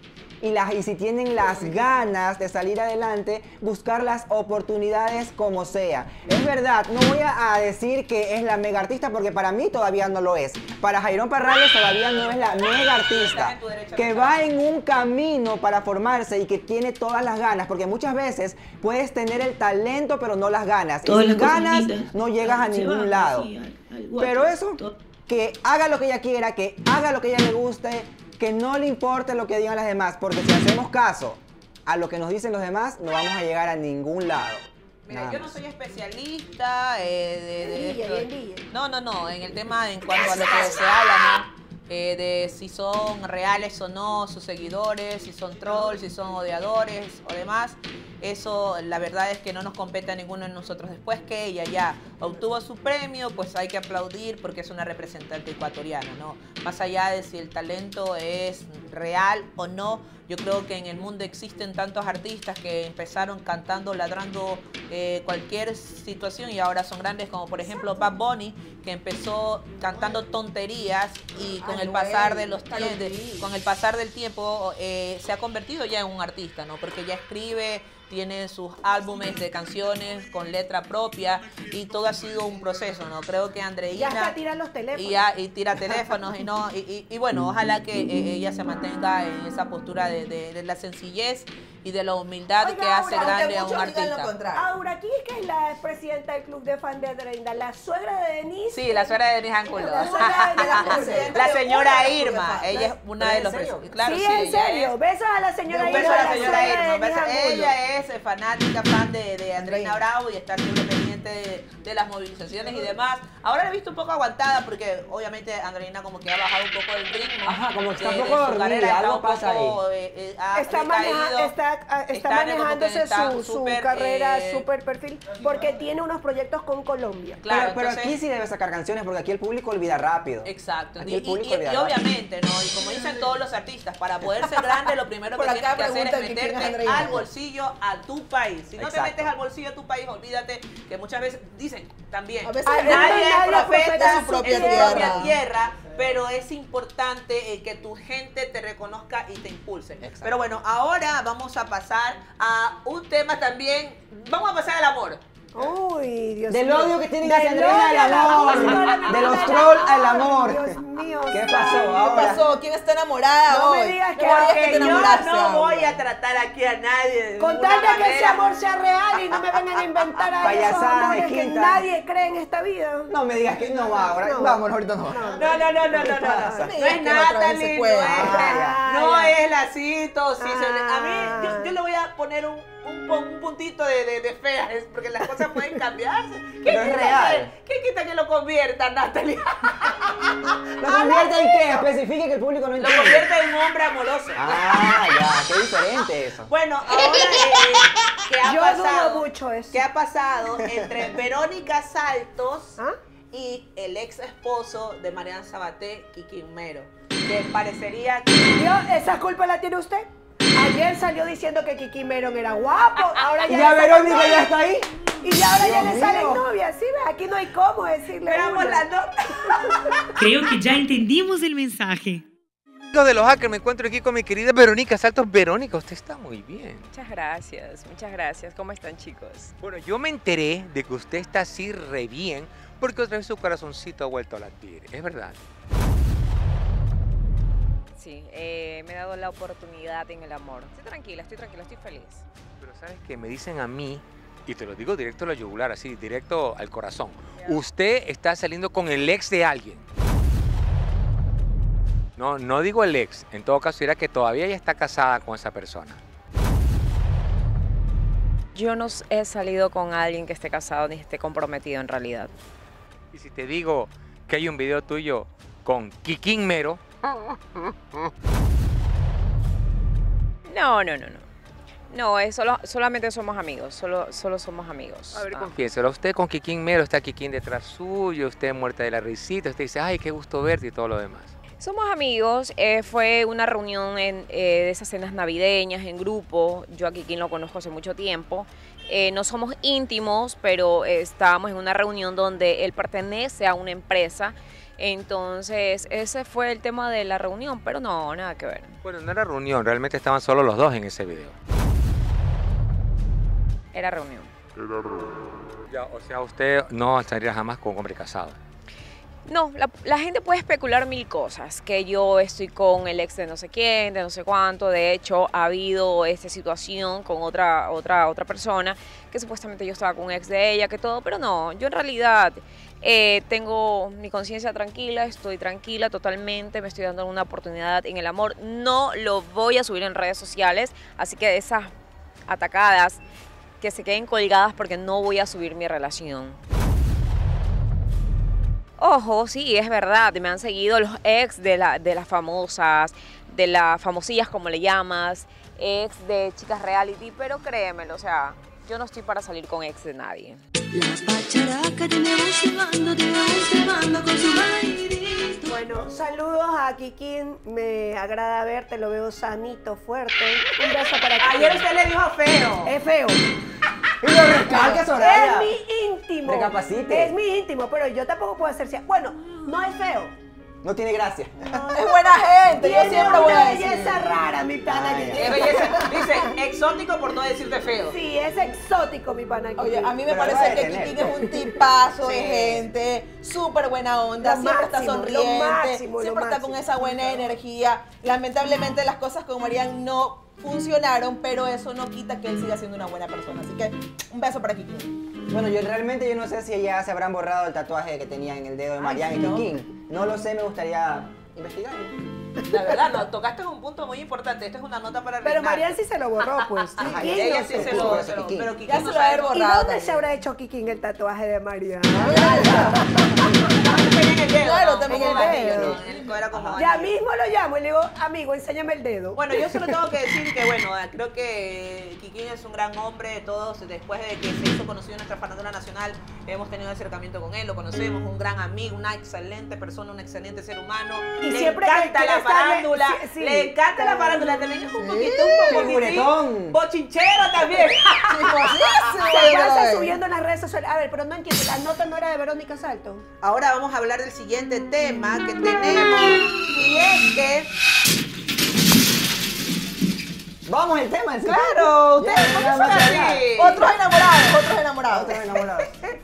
y, las, y si tienen las ganas de salir adelante, buscar las oportunidades como sea. Es verdad, no voy a, a decir que es la mega artista porque para mí todavía no lo es. Para Jairón Parrales todavía no es la mega artista. Que va en un camino para formarse y que tiene todas las ganas, porque muchas veces puedes tener el talento pero no las ganas. Todas y sin las cosas ganas lindas no llegas a se ningún van, lado. así, al- al guacho. Pero eso, Todo- que haga lo que ella quiera, que haga lo que ella le guste, que no le importe lo que digan las demás, porque si hacemos caso a lo que nos dicen los demás, no vamos a llegar a ningún lado. Mira, Nada yo no más. soy especialista eh, de, de El D J, esto. el D J. No, no, no, en el tema en cuanto a lo que se habla, ¿no? Eh, de si son reales o no sus seguidores, si son trolls, si son odiadores o demás. Eso la verdad es que no nos compete a ninguno de nosotros. Después que ella ya obtuvo su premio, pues hay que aplaudir porque es una representante ecuatoriana, ¿no? Más allá de si el talento es real o no, yo creo que en el mundo existen tantos artistas que empezaron cantando, ladrando eh, cualquier situación y ahora son grandes, como por ejemplo Bad Bunny, que empezó cantando tonterías y con el Anuel, pasar de los Karol tie- de- G. con el pasar del tiempo eh, se ha convertido ya en un artista, ¿no? Porque ya escribe, tiene sus álbumes de canciones con letra propia y todo ha sido un proceso, ¿no? Creo que Andreina... Ya hasta tiran los teléfonos. Y, ya- y tira teléfonos y no y, y- y bueno, ojalá que eh, ella se mantenga en esa postura de, de- de la sencillez y de la humildad Oiga, que hace ahora, grande a un muchos digan lo artista. contrario. Aura, ¿quién es que es la presidenta del club de fan de Andreina? ¿La suegra de Denise? Sí, la suegra de Denise Angulo. La suegra de la presidenta La de señora una de los Irma, clubes de ella es fans. una ¿Pero de en los serio? pres- claro, sí, sí, en ella serio. es- Besos a la señora Un Irma, beso a la la señora suegra Irma. de Un beso- Denise Angulo. Ella es eh, fanática, fan de, de Andreina Bravo y está siempre pendiente de, de las movilizaciones y demás. Ahora la he visto un poco aguantada porque obviamente Andreina como que ha bajado un poco el ritmo. Ajá, como que está de- un de poco su dormida, carrera, está algo un pasa poco, eh, eh, ha Está, recaído. maneja- está, ah, está Está como que manejándose está su, su súper, carrera, eh, súper perfil, porque tiene unos proyectos con Colombia. Claro, pero, pero entonces- aquí sí debe sacar canciones porque aquí el público olvida rápido. Exacto. Aquí Y, el público y- y olvida rápido. obviamente, ¿no? Y como dicen todos los artistas, para poder ser grande, lo primero Por que acá tienes que hacer es preguntan que quién es meterte Andreina. al bolsillo a tu país. Si no Exacto. te metes al bolsillo a tu país, olvídate que muchas veces dicen también, A veces Ah, nadie nadie es es profeta profeta de su propia en tu tierra. propia tierra, pero es importante eh, que tu gente te reconozca y te impulse. Exacto. Pero bueno, ahora vamos a pasar a un tema también, vamos a pasar al amor. Uy, Uy, Dios Del mío. odio que tienen hacia Del Andreina odio al al amor. De los trolls al amor. Dios mío. ¿Qué santo. pasó ¿Qué ahora? pasó? ¿Quién está enamorada No me hoy? digas que No me digas Porque que te yo enamoraste no ahora. voy a tratar aquí a nadie de Con ninguna tal de que ese manera. amor sea real y no me vengan a inventar a esos Payasadas de amores que quinta. nadie cree en esta vida. No me digas que no va ahora. No. Vámonos, ahorita no. No, no, no, no, no, no, no. pasa? No Mira es que otra vez se Natalie, no puede. es, Ah, no ya. es lacito, sí. se le- a mí, Ah. yo, yo le voy a poner un, un, pu- un puntito de, de, de fea, es porque las cosas pueden cambiarse. ¿Qué Pero es quita real. Que, ¿Qué quita que lo convierta, Natalie? ¿Lo convierte en qué? Especifique que el público no Lo entiende. convierte en un hombre amoroso. Ah, ya, qué diferente eso. Bueno, ahora, eh, ¿qué ha Yo pasado? dudo mucho eso. ¿Qué ha pasado entre Verónica Saltos ¿Ah? y el ex esposo de Marian Sabaté, Kikín Mero? Que parecería que... Dios, ¿esa culpa la tiene usted? Ayer salió diciendo que Kiki Meron era guapo, ahora ya Y ya le salen Verónica novias. ya está ahí. Y ahora ya Dios le salen mío. novias, ¿sí? ¿Ves? Aquí no hay cómo decirle Veamos una. la nota. Creo que ya entendimos el mensaje. Amigos de los hackers, me encuentro aquí con mi querida Verónica Saltos. Verónica, usted está muy bien. Muchas gracias, muchas gracias. ¿Cómo están, chicos? Bueno, yo me enteré de que usted está así re bien porque otra vez su corazoncito ha vuelto a latir. ¿Es verdad? Sí, eh, me he dado la oportunidad en el amor. Estoy tranquila, estoy tranquila, estoy feliz. Pero sabes que me dicen a mí, y te lo digo directo a la yugular, así, directo al corazón. Usted está saliendo con el ex de alguien. No, no digo el ex. En todo caso, dirá que todavía ella está casada con esa persona. Yo no he salido con alguien que esté casado ni esté comprometido en realidad. Y si te digo que hay un video tuyo con Kikín Mero. No, no, no, no. No, es solo, solamente somos amigos, solo, solo somos amigos. A ver, Ah. confiéselo. Usted con Kikín Mero, está Kikín detrás suyo, usted muerta de la risita, usted dice, ay, qué gusto verte y todo lo demás. Somos amigos, eh, fue una reunión en, eh, de esas cenas navideñas en grupo. Yo a Kikín lo conozco hace mucho tiempo. Eh, no somos íntimos, pero eh, estábamos en una reunión donde él pertenece a una empresa. Entonces, ese fue el tema de la reunión, pero no, nada que ver. Bueno, no era reunión, realmente estaban solo los dos en ese video. Era reunión. Ya, o sea, usted no estaría jamás con un hombre casado. No, la, la gente puede especular mil cosas, que yo estoy con el ex de no sé quién, de no sé cuánto. De hecho, ha habido esta situación con otra, otra, otra persona, que supuestamente yo estaba con un ex de ella, que todo, pero no, yo en realidad eh, tengo mi conciencia tranquila, estoy tranquila totalmente, me estoy dando una oportunidad en el amor. No lo voy a subir en redes sociales, así que esas atacadas que se queden colgadas porque no voy a subir mi relación. Ojo, sí, es verdad, me han seguido los ex de, la, de las famosas, de las famosillas como le llamas, ex de chicas reality, pero créemelo, o sea, yo no estoy para salir con ex de nadie. Bueno, saludos a Kikín, me agrada verte, lo veo sanito, fuerte. Un beso para Kikín. Ayer usted le dijo feo. Es feo. Y lo recalca, Soraya. Es mi íntimo. Recapacite. Es mi íntimo, pero yo tampoco puedo hacer... cia- Bueno, no es feo. No tiene gracia. Es buena gente, yo Tiene siempre voy a una decir. belleza rara, mi pana. Ay, Kikín. Es belleza. Dice, exótico por no decirte feo. Sí, es exótico, mi pana. Oye, Kikín. a mí me Pero parece debe que tener. Kikín es un tipazo de Sí. gente, súper buena onda, Lo siempre máximo, está lo sonriente, máximo, lo siempre está con máximo. esa buena energía. Lamentablemente las cosas con Marian no funcionaron, pero eso no quita que él siga siendo una buena persona. Así que un beso para Kikín. Bueno, yo realmente yo no sé si ya se habrán borrado el tatuaje que tenían en el dedo de Marian y ¿no? Kikín. No lo sé, me gustaría investigarlo. La verdad, no, tocaste un punto muy importante. Esto es una nota para Pero Reinaldo. Marian sí se lo borró, pues. Ajá, Kikín Ella no sí sé. se lo... Por eso se lo- Kikín. pero Kikín Ya no se lo va a haber sabe. ¿Y borrado dónde se también. habrá hecho Kikín el tatuaje de Marian? En el dedo, Claro, ¿no? también En en el el anillo, dedo. ¿no? En el era como Ya anillo. mismo lo llamo y le digo, amigo, enséñame el dedo. Bueno, yo solo tengo que decir que, bueno, creo que Kikín es un gran hombre. Todos, después de que se hizo conocido en nuestra farándula nacional, hemos tenido acercamiento con él, lo conocemos, un gran amigo, una excelente persona, un excelente ser humano. Y le siempre que encanta quiere la estarle- farándula, sí, sí. le encanta la farándula. También es un Sí, poquito, un poquito figuretón. bochinchero también. Se pasa subiendo en las redes sociales. A ver, pero no entiendo, la nota no era de Verónica Salto. Ahora vamos a hablar del siguiente tema que tenemos, y es que... Vamos el tema, en serio. Claro, ustedes, Ya, ¿por qué ya, son vamos así? allá. Otros enamorados, otros enamorados. Otros enamorados.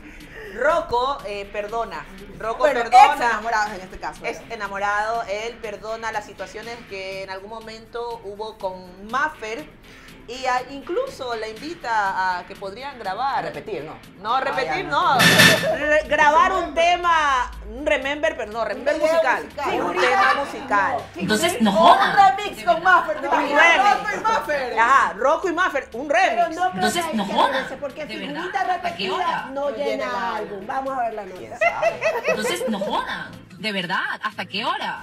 Rocco eh, perdona. Rocco Bueno, perdona. ex enamorados en este caso. Es enamorado, él perdona las situaciones que en algún momento hubo con Maffer. Y a, incluso la invita a que podrían grabar. A repetir, ¿no? No, repetir Ah, no. Re- grabar un tema, un remember, pero no, remember musical. musical. Sí, un tema musical. Entonces, no Un jodan. remix con Maffer. ¿te Un imaginas? remix. Rocco y Maffer. Ajá, Rocco y Maffer, un Pero remix. no creo Entonces, que hay no que jodan. reírse, porque De figurita verdad, ¿hasta qué repetida hora? no No llena el llena álbum. álbum. Vamos a ver la nota. Entonces, no jodan. De verdad, ¿hasta qué hora?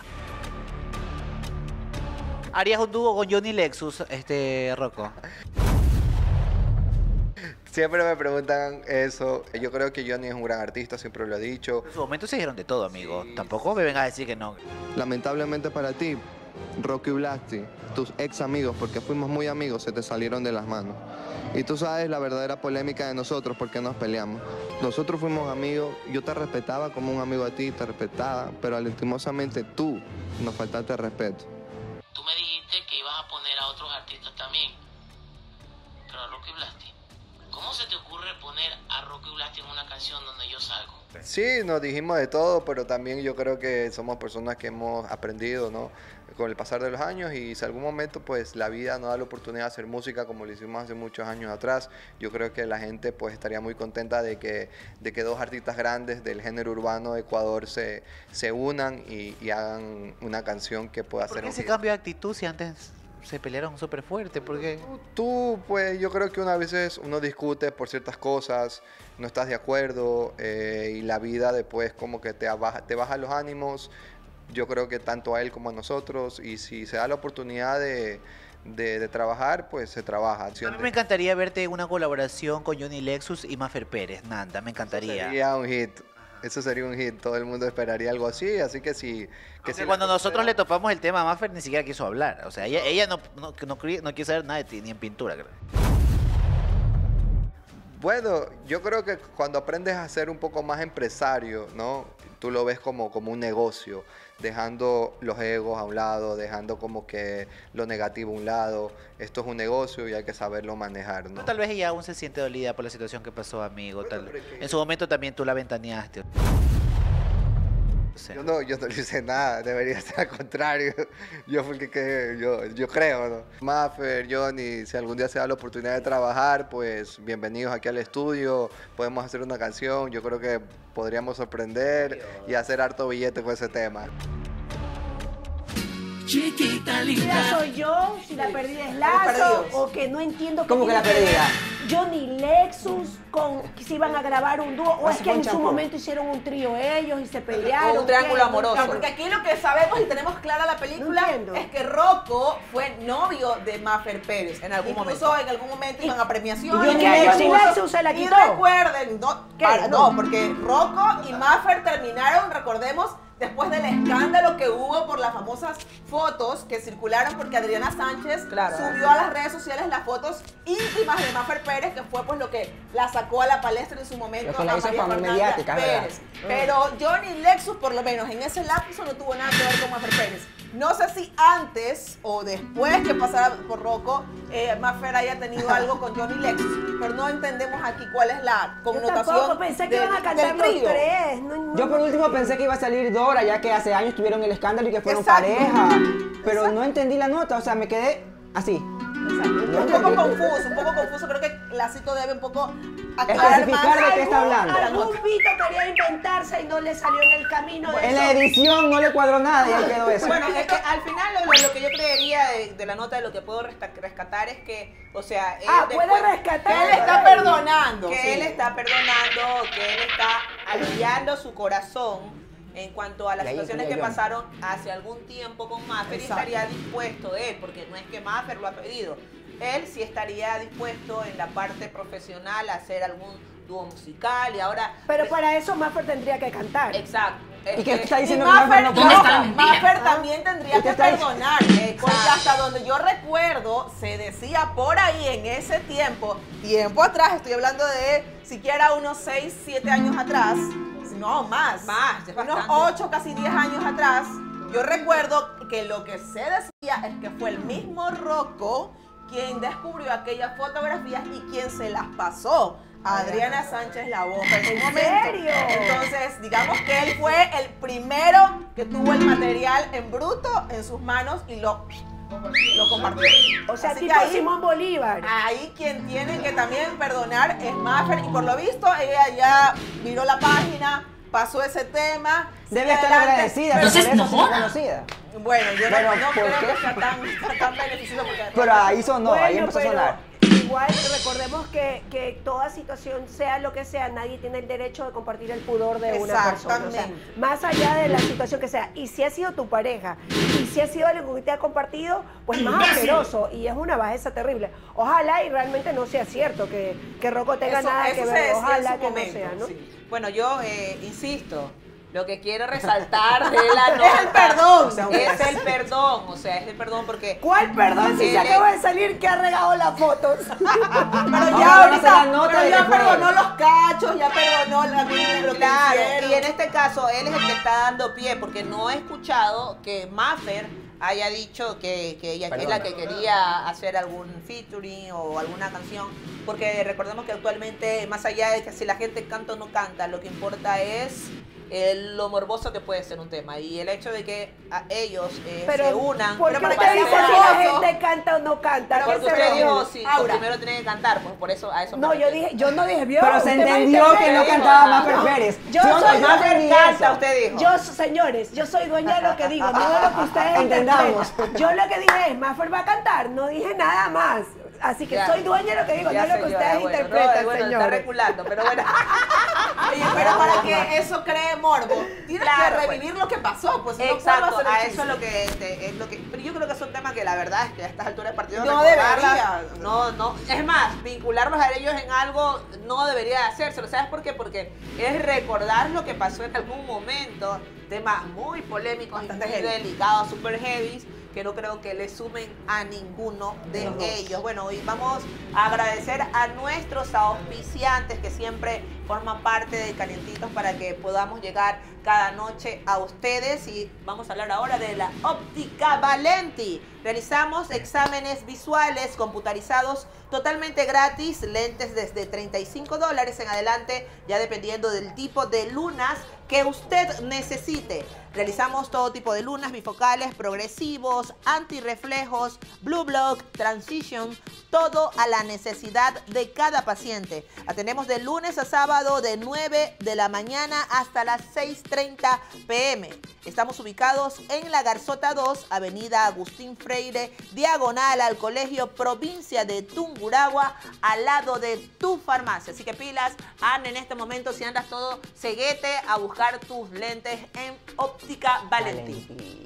¿Harías un dúo con Johnny Lexus, este, Rocco? Siempre me preguntan eso. Yo creo que Johnny es un gran artista, siempre lo he dicho. En su momento se dijeron de todo, amigo. Tampoco me vengas a decir que no. Lamentablemente para ti, Rocco y Blasti, tus ex amigos, porque fuimos muy amigos, se te salieron de las manos. Y tú sabes la verdadera polémica de nosotros, porque nos peleamos. Nosotros fuimos amigos, yo te respetaba como un amigo a ti, te respetaba, pero lastimosamente tú nos faltaste respeto. Tú me dijiste que ibas a poner a otros artistas también, pero a Rocco y Blasti. ¿Cómo se te ocurre poner a Rocco y Blasti en una canción donde yo salgo? Sí, nos dijimos de todo, pero también yo creo que somos personas que hemos aprendido, ¿no? Con el pasar de los años, y si algún momento pues la vida nos da la oportunidad de hacer música como lo hicimos hace muchos años atrás, yo creo que la gente pues estaría muy contenta de que, de que dos artistas grandes del género urbano de Ecuador se, se unan y, y hagan una canción que pueda ¿Por ser qué un ese hit. cambio de actitud si antes se pelearon súper fuerte? Porque Tú, pues yo creo que una veces uno discute por ciertas cosas, no estás de acuerdo, eh, y la vida después como que te baja, te baja los ánimos. Yo creo que tanto a él como a nosotros, y si se da la oportunidad de, de, de trabajar, pues se trabaja. a mí me encantaría verte en una colaboración con Johnny Lexus y Maffer Pérez, Nanda, me encantaría. Sería un hit. Eso sería un hit. Todo el mundo esperaría algo así, así que sí. Que Que si cuando la- nosotros le topamos el tema a Maffer ni siquiera quiso hablar. O sea, ella, ella no, no, no, quería- no quiere saber nada de ti, ni en pintura, creo. Bueno, yo creo que cuando aprendes a ser un poco más empresario, ¿no? Tú lo ves como, como un negocio, dejando los egos a un lado, dejando como que lo negativo a un lado. Esto es un negocio y hay que saberlo manejar, ¿no? No, tal vez ella aún se siente dolida por la situación que pasó, amigo. Tal. En su momento también tú la ventaneaste. Yo no, yo no le hice nada, debería ser al contrario. Yo fui el que, que yo, yo creo, ¿no? Maffer, Johnny, si algún día se da la oportunidad de trabajar, pues bienvenidos aquí al estudio, podemos hacer una canción, yo creo que podríamos sorprender y hacer harto billete con ese tema. Chiquita Si linda. la soy yo, si la perdida es Estamos Lazo, perdidos. o que no entiendo ¿Cómo que la tiene ver perdida? Johnny Lexus con que si iban a grabar un dúo, o Ah, es sí, que con en su champú. momento hicieron un trío ellos y se pelearon. O un triángulo ¿qué? amoroso. No, porque aquí lo que sabemos y tenemos clara la película No entiendo. es que Rocco fue novio de Maffer Pérez. En algún Incluso momento. en algún momento iban a premiación. y que Johnny Lexus se la Y quitó. recuerden, no, ¿Qué? para- No. no, porque Rocco y Maffer terminaron, recordemos, después del escándalo que hubo por las famosas fotos que circularon, porque Adriana Sánchez Claro. subió a las redes sociales las fotos íntimas de Maffer Pérez, que fue pues lo que la sacó a la palestra en su momento Lo que la a hizo María fama Fernanda mediática, ¿verdad? Pérez. Pero Johnny Lexus, por lo menos en ese lapso, no tuvo nada que ver con Maffer Pérez. No sé si antes o después que pasara por Rocco, eh, Maffer haya tenido algo con Johnny Lexus, pero no entendemos aquí cuál es la Yo connotación tampoco pensé que de- iban a cantar del los trío. tres. No, no, Yo por no. último pensé que iba a salir Dora, ya que hace años tuvieron el escándalo y que fueron Exacto. pareja. Pero Exacto. no entendí la nota, o sea, me quedé así. Exacto. Un poco confuso, un poco confuso. Creo que Lacito debe un poco aclarar Especificar más. de qué está hablando. Algún pito quería inventarse y no le salió en el camino de En la eso. edición no le cuadró nada y ahí quedó eso. Bueno, es que al final lo, lo que yo creería de, de la nota, de lo que puedo resta- rescatar es que, o sea, él Ah, después- puede rescatar. Que él está perdonando. que sí. él está perdonando, que él está aliviando su corazón en cuanto a las Y ahí situaciones que incluye a Johnny. pasaron hace algún tiempo con Maffer, y Exacto. estaría dispuesto él, porque no es que Maffer lo ha pedido, él sí estaría dispuesto en la parte profesional a hacer algún dúo musical, y ahora... Pero para eso Maffer tendría que cantar. Exacto. ¿Y qué Este, está Y diciendo que Maffer, Maffer no ¿Dónde está la no, mentira? Maffer también tendría ¿Y qué que está ahí? perdonar, Exacto. porque hasta donde yo recuerdo se decía por ahí en ese tiempo, tiempo atrás, estoy hablando de siquiera unos seis, siete años atrás, no más, Más, es unos bastante. ocho, casi diez años atrás, yo recuerdo que lo que se decía es que fue el mismo Rocco quien descubrió aquellas fotografías y quien se las pasó Adriana Sánchez La Boca en su ¿En momento. serio? Entonces, digamos que él fue el primero que tuvo el material en bruto en sus manos y lo, lo compartió. O sea, Así tipo que ahí- Simón Bolívar. Ahí quien tiene que también perdonar es Maffer y por lo visto ella ya miró la página, pasó ese tema. Debe sigue estar adelante, agradecida, pero- por eso sí es conocida. Bueno, yo no, Pero, no ¿por creo qué? que sea tan, tan beneficioso porque... Pero ahí sonó, ahí Bueno, empezó a pero sonar. Igual recordemos que, que toda situación, sea lo que sea, nadie tiene el derecho de compartir el pudor de una persona. O sea, Exactamente. más allá de la situación que sea, y si ha sido tu pareja, y si ha sido algo que te ha compartido, pues más ¡Imbécil! asqueroso, y es una bajeza terrible. Ojalá y realmente no sea cierto que, que Rocco tenga Eso- nada eso que se ver, decía en ojalá su que momento, no sea, ¿no? sí. Bueno, yo eh, insisto, lo que quiero resaltar de la nota Es el perdón. es el perdón, o sea, es el perdón porque... ¿Cuál perdón si se Él- acaba de salir que ha regado las fotos? Pero Ahora ya vamos a ahorita, la nota pero de ya después. perdonó los cachos, ya perdonó la lo que Claro, hicieron. y en este caso él es el que está dando pie, porque no he escuchado que Maffer haya dicho que, que ella es la que quería hacer algún featuring o alguna canción, porque recordemos que actualmente, más allá de que si la gente canta o no canta, lo que importa es eh, lo morboso que puede ser un tema, y el hecho de que a ellos eh, Pero, se unan. ¿por qué pero usted para dice hacer si la algo- gente canta o no canta? Porque ¿Qué se usted ve? dijo, sí, Aura. primero tiene que cantar, pues por eso a eso me No, yo refiero. dije, yo no dije, vio. Pero se usted entendió malinterpreta. que no cantaba Maffer Pérez. Yo ¿Sí o no? soy Maffer ni canta, eso. usted dijo. Yo, señores, yo soy dueña de lo que digo, no de lo que ustedes Entendamos. interpretan. Yo lo que dije es, Maffer va a cantar, no dije nada más. Así que Ya. soy dueña de lo que digo, Ya, no de lo que señora, ustedes bueno, interpretan, no, bueno, está señores. reculando, pero bueno. Oye, pero para que eso cree morbo, tienes Claro, que pues. revivir lo que pasó, pues si no, ¿cuál va Exacto, ser el a chiste? eso es lo que, te- es lo que, pero yo creo que son temas que la verdad es que a estas alturas del partido No recordarlas, debería. no, no, es más, vincularlos a ellos en algo no debería de hacérselo, ¿sabes por qué? Porque es recordar lo que pasó en algún momento, temas muy polémicos, y muy Bastante heavy. delicados, super heavy, que no creo que le sumen a ninguno de Los dos. ellos. Bueno, y vamos a agradecer a nuestros auspiciantes que siempre forman parte de Calientitos para que podamos llegar cada noche a ustedes, y vamos a hablar ahora de la Óptica Valenti. Realizamos exámenes visuales computarizados totalmente gratis, lentes desde treinta y cinco dólares en adelante, ya dependiendo del tipo de lunas que usted necesite. Realizamos todo tipo de lunas, bifocales, progresivos, antirreflejos, blue block, transition, todo a la necesidad de cada paciente. Atendemos de lunes a sábado de nueve de la mañana hasta las seis treinta pm. Estamos ubicados en La Garzota dos, avenida Agustín Freire, diagonal al Colegio Provincia de Tungurahua, al lado de tu farmacia. Así que pilas, anda en este momento, si andas todo ceguete, a buscar tus lentes en Óptica Valenti.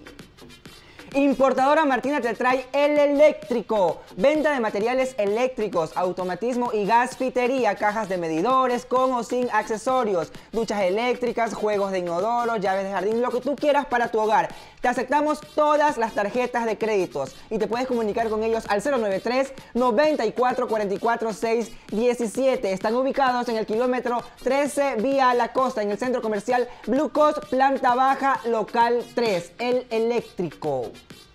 Importadora Martina te trae el eléctrico. Venta de materiales eléctricos, automatismo y gasfitería, cajas de medidores con o sin accesorios, duchas eléctricas, juegos de inodoro, llaves de jardín, lo que tú quieras para tu hogar. Te aceptamos todas las tarjetas de créditos y te puedes comunicar con ellos al cero nueve tres, noventa y cuatro, cuarenta y cuatro, seis diecisiete. Están ubicados en el kilómetro trece vía La Costa, en el centro comercial Blue Coast, planta baja, local tres, el eléctrico.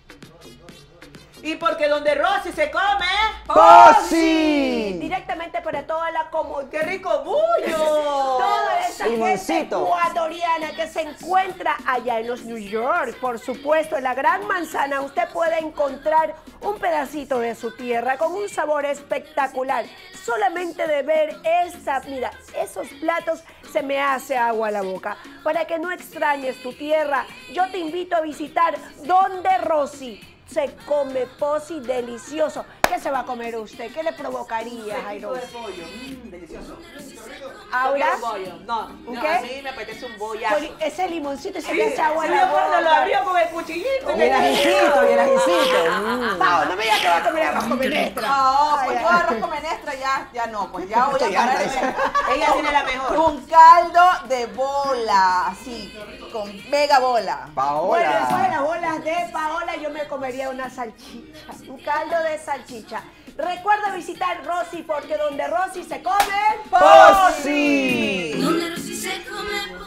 Y porque donde Rosy se come, ¡Posi! Directamente para toda la comunidad. ¡Qué rico bullo! Toda esa gente Limoncito. ecuatoriana que se encuentra allá en los New York, por supuesto, en la Gran Manzana, usted puede encontrar un pedacito de su tierra con un sabor espectacular. Solamente de ver esa, mira, esos platos se me hace agua a la boca. Para que no extrañes tu tierra, yo te invito a visitar Donde Rosy. Se come posi delicioso. ¿Qué se va a comer usted? ¿Qué le provocaría, Jairo? de pollo, mmm, delicioso. ¿Ahora? Yo quiero bollo. No, ¿Un no, qué? a mí me apetece un bollazo. Con ese limoncito y se Sí, le echa agua a sí, la yo cuando lo boca. abrió con el cuchillito. Y el ajicito, y el ajicito. Mm. Pao, no me digas que va a comer arroz con menestra. No, Ay, pues ay. yo arroz con menestra ya, ya no, pues ya voy a parar de Ella tiene la mejor. un caldo de bola, así, con mega bola. Bueno, después de Paola. las bolas de Paola, yo me comería una salchicha, un caldo de salchicha. Recuerda visitar Rosy, porque donde Rosy se come... ¡Posi! Y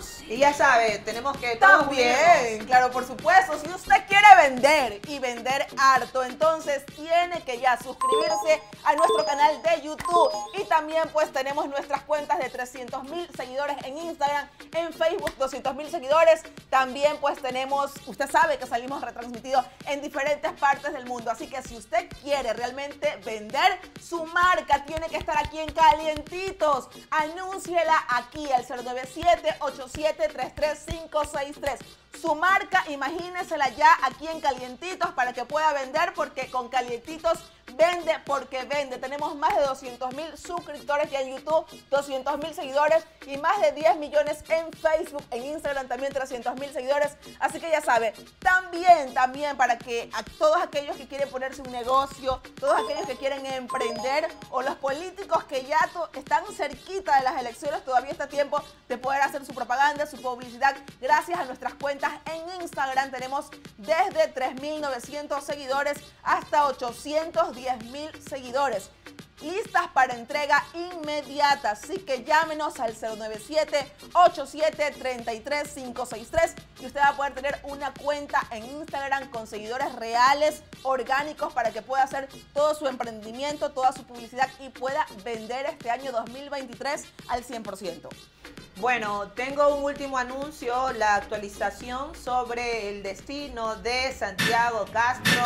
ya sabe, tenemos que todos También, unirnos. claro, por supuesto. Si usted quiere vender y vender harto, entonces tiene que ya suscribirse a nuestro canal de YouTube. Y también pues tenemos nuestras cuentas de trescientos mil seguidores en Instagram, en Facebook doscientos mil seguidores. También pues tenemos, usted sabe que salimos retransmitidos en diferentes partes del mundo. Así que si usted quiere realmente vender su marca, tiene que estar aquí en Calientitos. Anúnciela aquí al cero nueve siete, ocho siete tres tres cinco seis tres. Su marca, imagínesela ya aquí en Calientitos para que pueda vender, porque con Calientitos vende porque vende. Tenemos más de doscientos mil suscriptores ya en YouTube, doscientos mil seguidores y más de diez millones en Facebook, en Instagram también trescientos mil seguidores. Así que ya sabe, también, también para que a todos aquellos que quieren ponerse un negocio, todos aquellos que quieren emprender o los políticos que ya están cerquita de las elecciones, todavía está tiempo de poder hacer su propaganda, su publicidad. Gracias a nuestras cuentas en Instagram tenemos desde tres mil novecientos seguidores hasta ochocientos diez mil seguidores. Listas para entrega inmediata, así que llámenos al cero nueve siete, ocho siete tres tres cinco seis tres y usted va a poder tener una cuenta en Instagram con seguidores reales, orgánicos, para que pueda hacer todo su emprendimiento, toda su publicidad y pueda vender este año dos mil veintitrés al cien por ciento. Bueno, tengo un último anuncio, la actualización sobre el destino de Santiago Castro.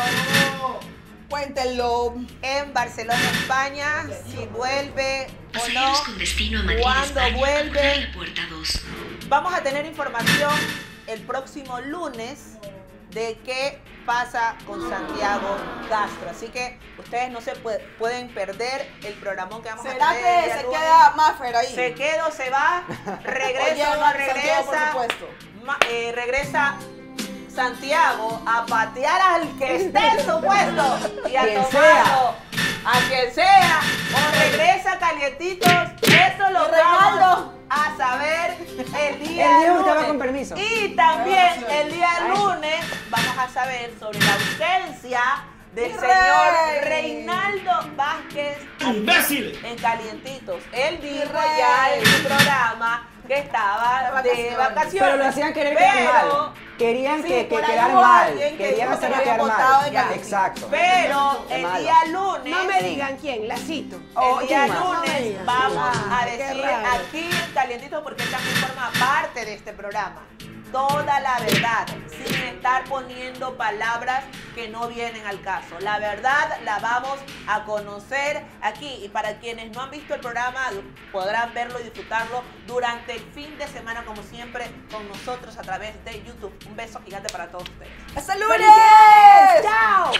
Cuéntenlo. En Barcelona, España, si vuelve o no, con destino a Madrid, cuándo España, vuelve. la puerta dos. Vamos a tener información el próximo lunes de qué pasa con Santiago Castro. Así que ustedes no se puede, pueden perder el programón que vamos a tener. ¿Será que se queda Maffer ahí? ¿Se queda o se va? ¿Regresa o no regresa? Por supuesto. Ma, eh, regresa Santiago a patear al que esté en su puesto y a Quien tomarlo a quien sea, o regresa Calientitos. Eso lo vamos a saber el día El día lunes. usted va con permiso. Y también el día lunes vamos a saber sobre la ausencia del señor Reinaldo Vázquez ¡Imbécil! en Calientitos. Él dijo ya en su programa que estaba de vacaciones. Pero lo hacían querer Pero- quedar mal. Querían Sí, que, que por ahí quedar hubo mal. alguien que Querían dijo que hacerlo había quedar votado mal. de Calientitos. Exacto. Pero Qué el malo. día lunes. No me digan quién, la cito. El día ¿quién más? lunes vamos Ah, a qué decir raro. aquí en Calientito, porque él también forma parte de este programa, toda la verdad, sin estar poniendo palabras que no vienen al caso. La verdad la vamos a conocer aquí, y para quienes no han visto el programa podrán verlo y disfrutarlo durante el fin de semana, como siempre, con nosotros a través de YouTube. Un beso gigante para todos ustedes. ¡Hasta el lunes! ¡Felicidades! ¡Chao!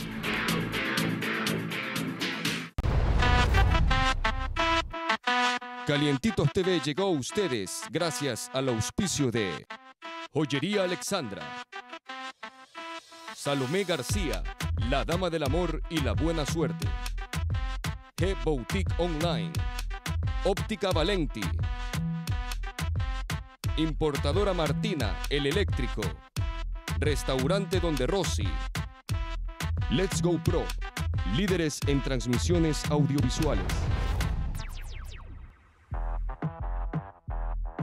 Calientitos T V llegó a ustedes gracias al auspicio de Joyería Alexandra, Salomé García, la dama del amor y la buena suerte, G Boutique Online, Óptica Valenti, Importadora Martina, el eléctrico, Restaurante Donde Rossi, Let's Go Pro, líderes en transmisiones audiovisuales.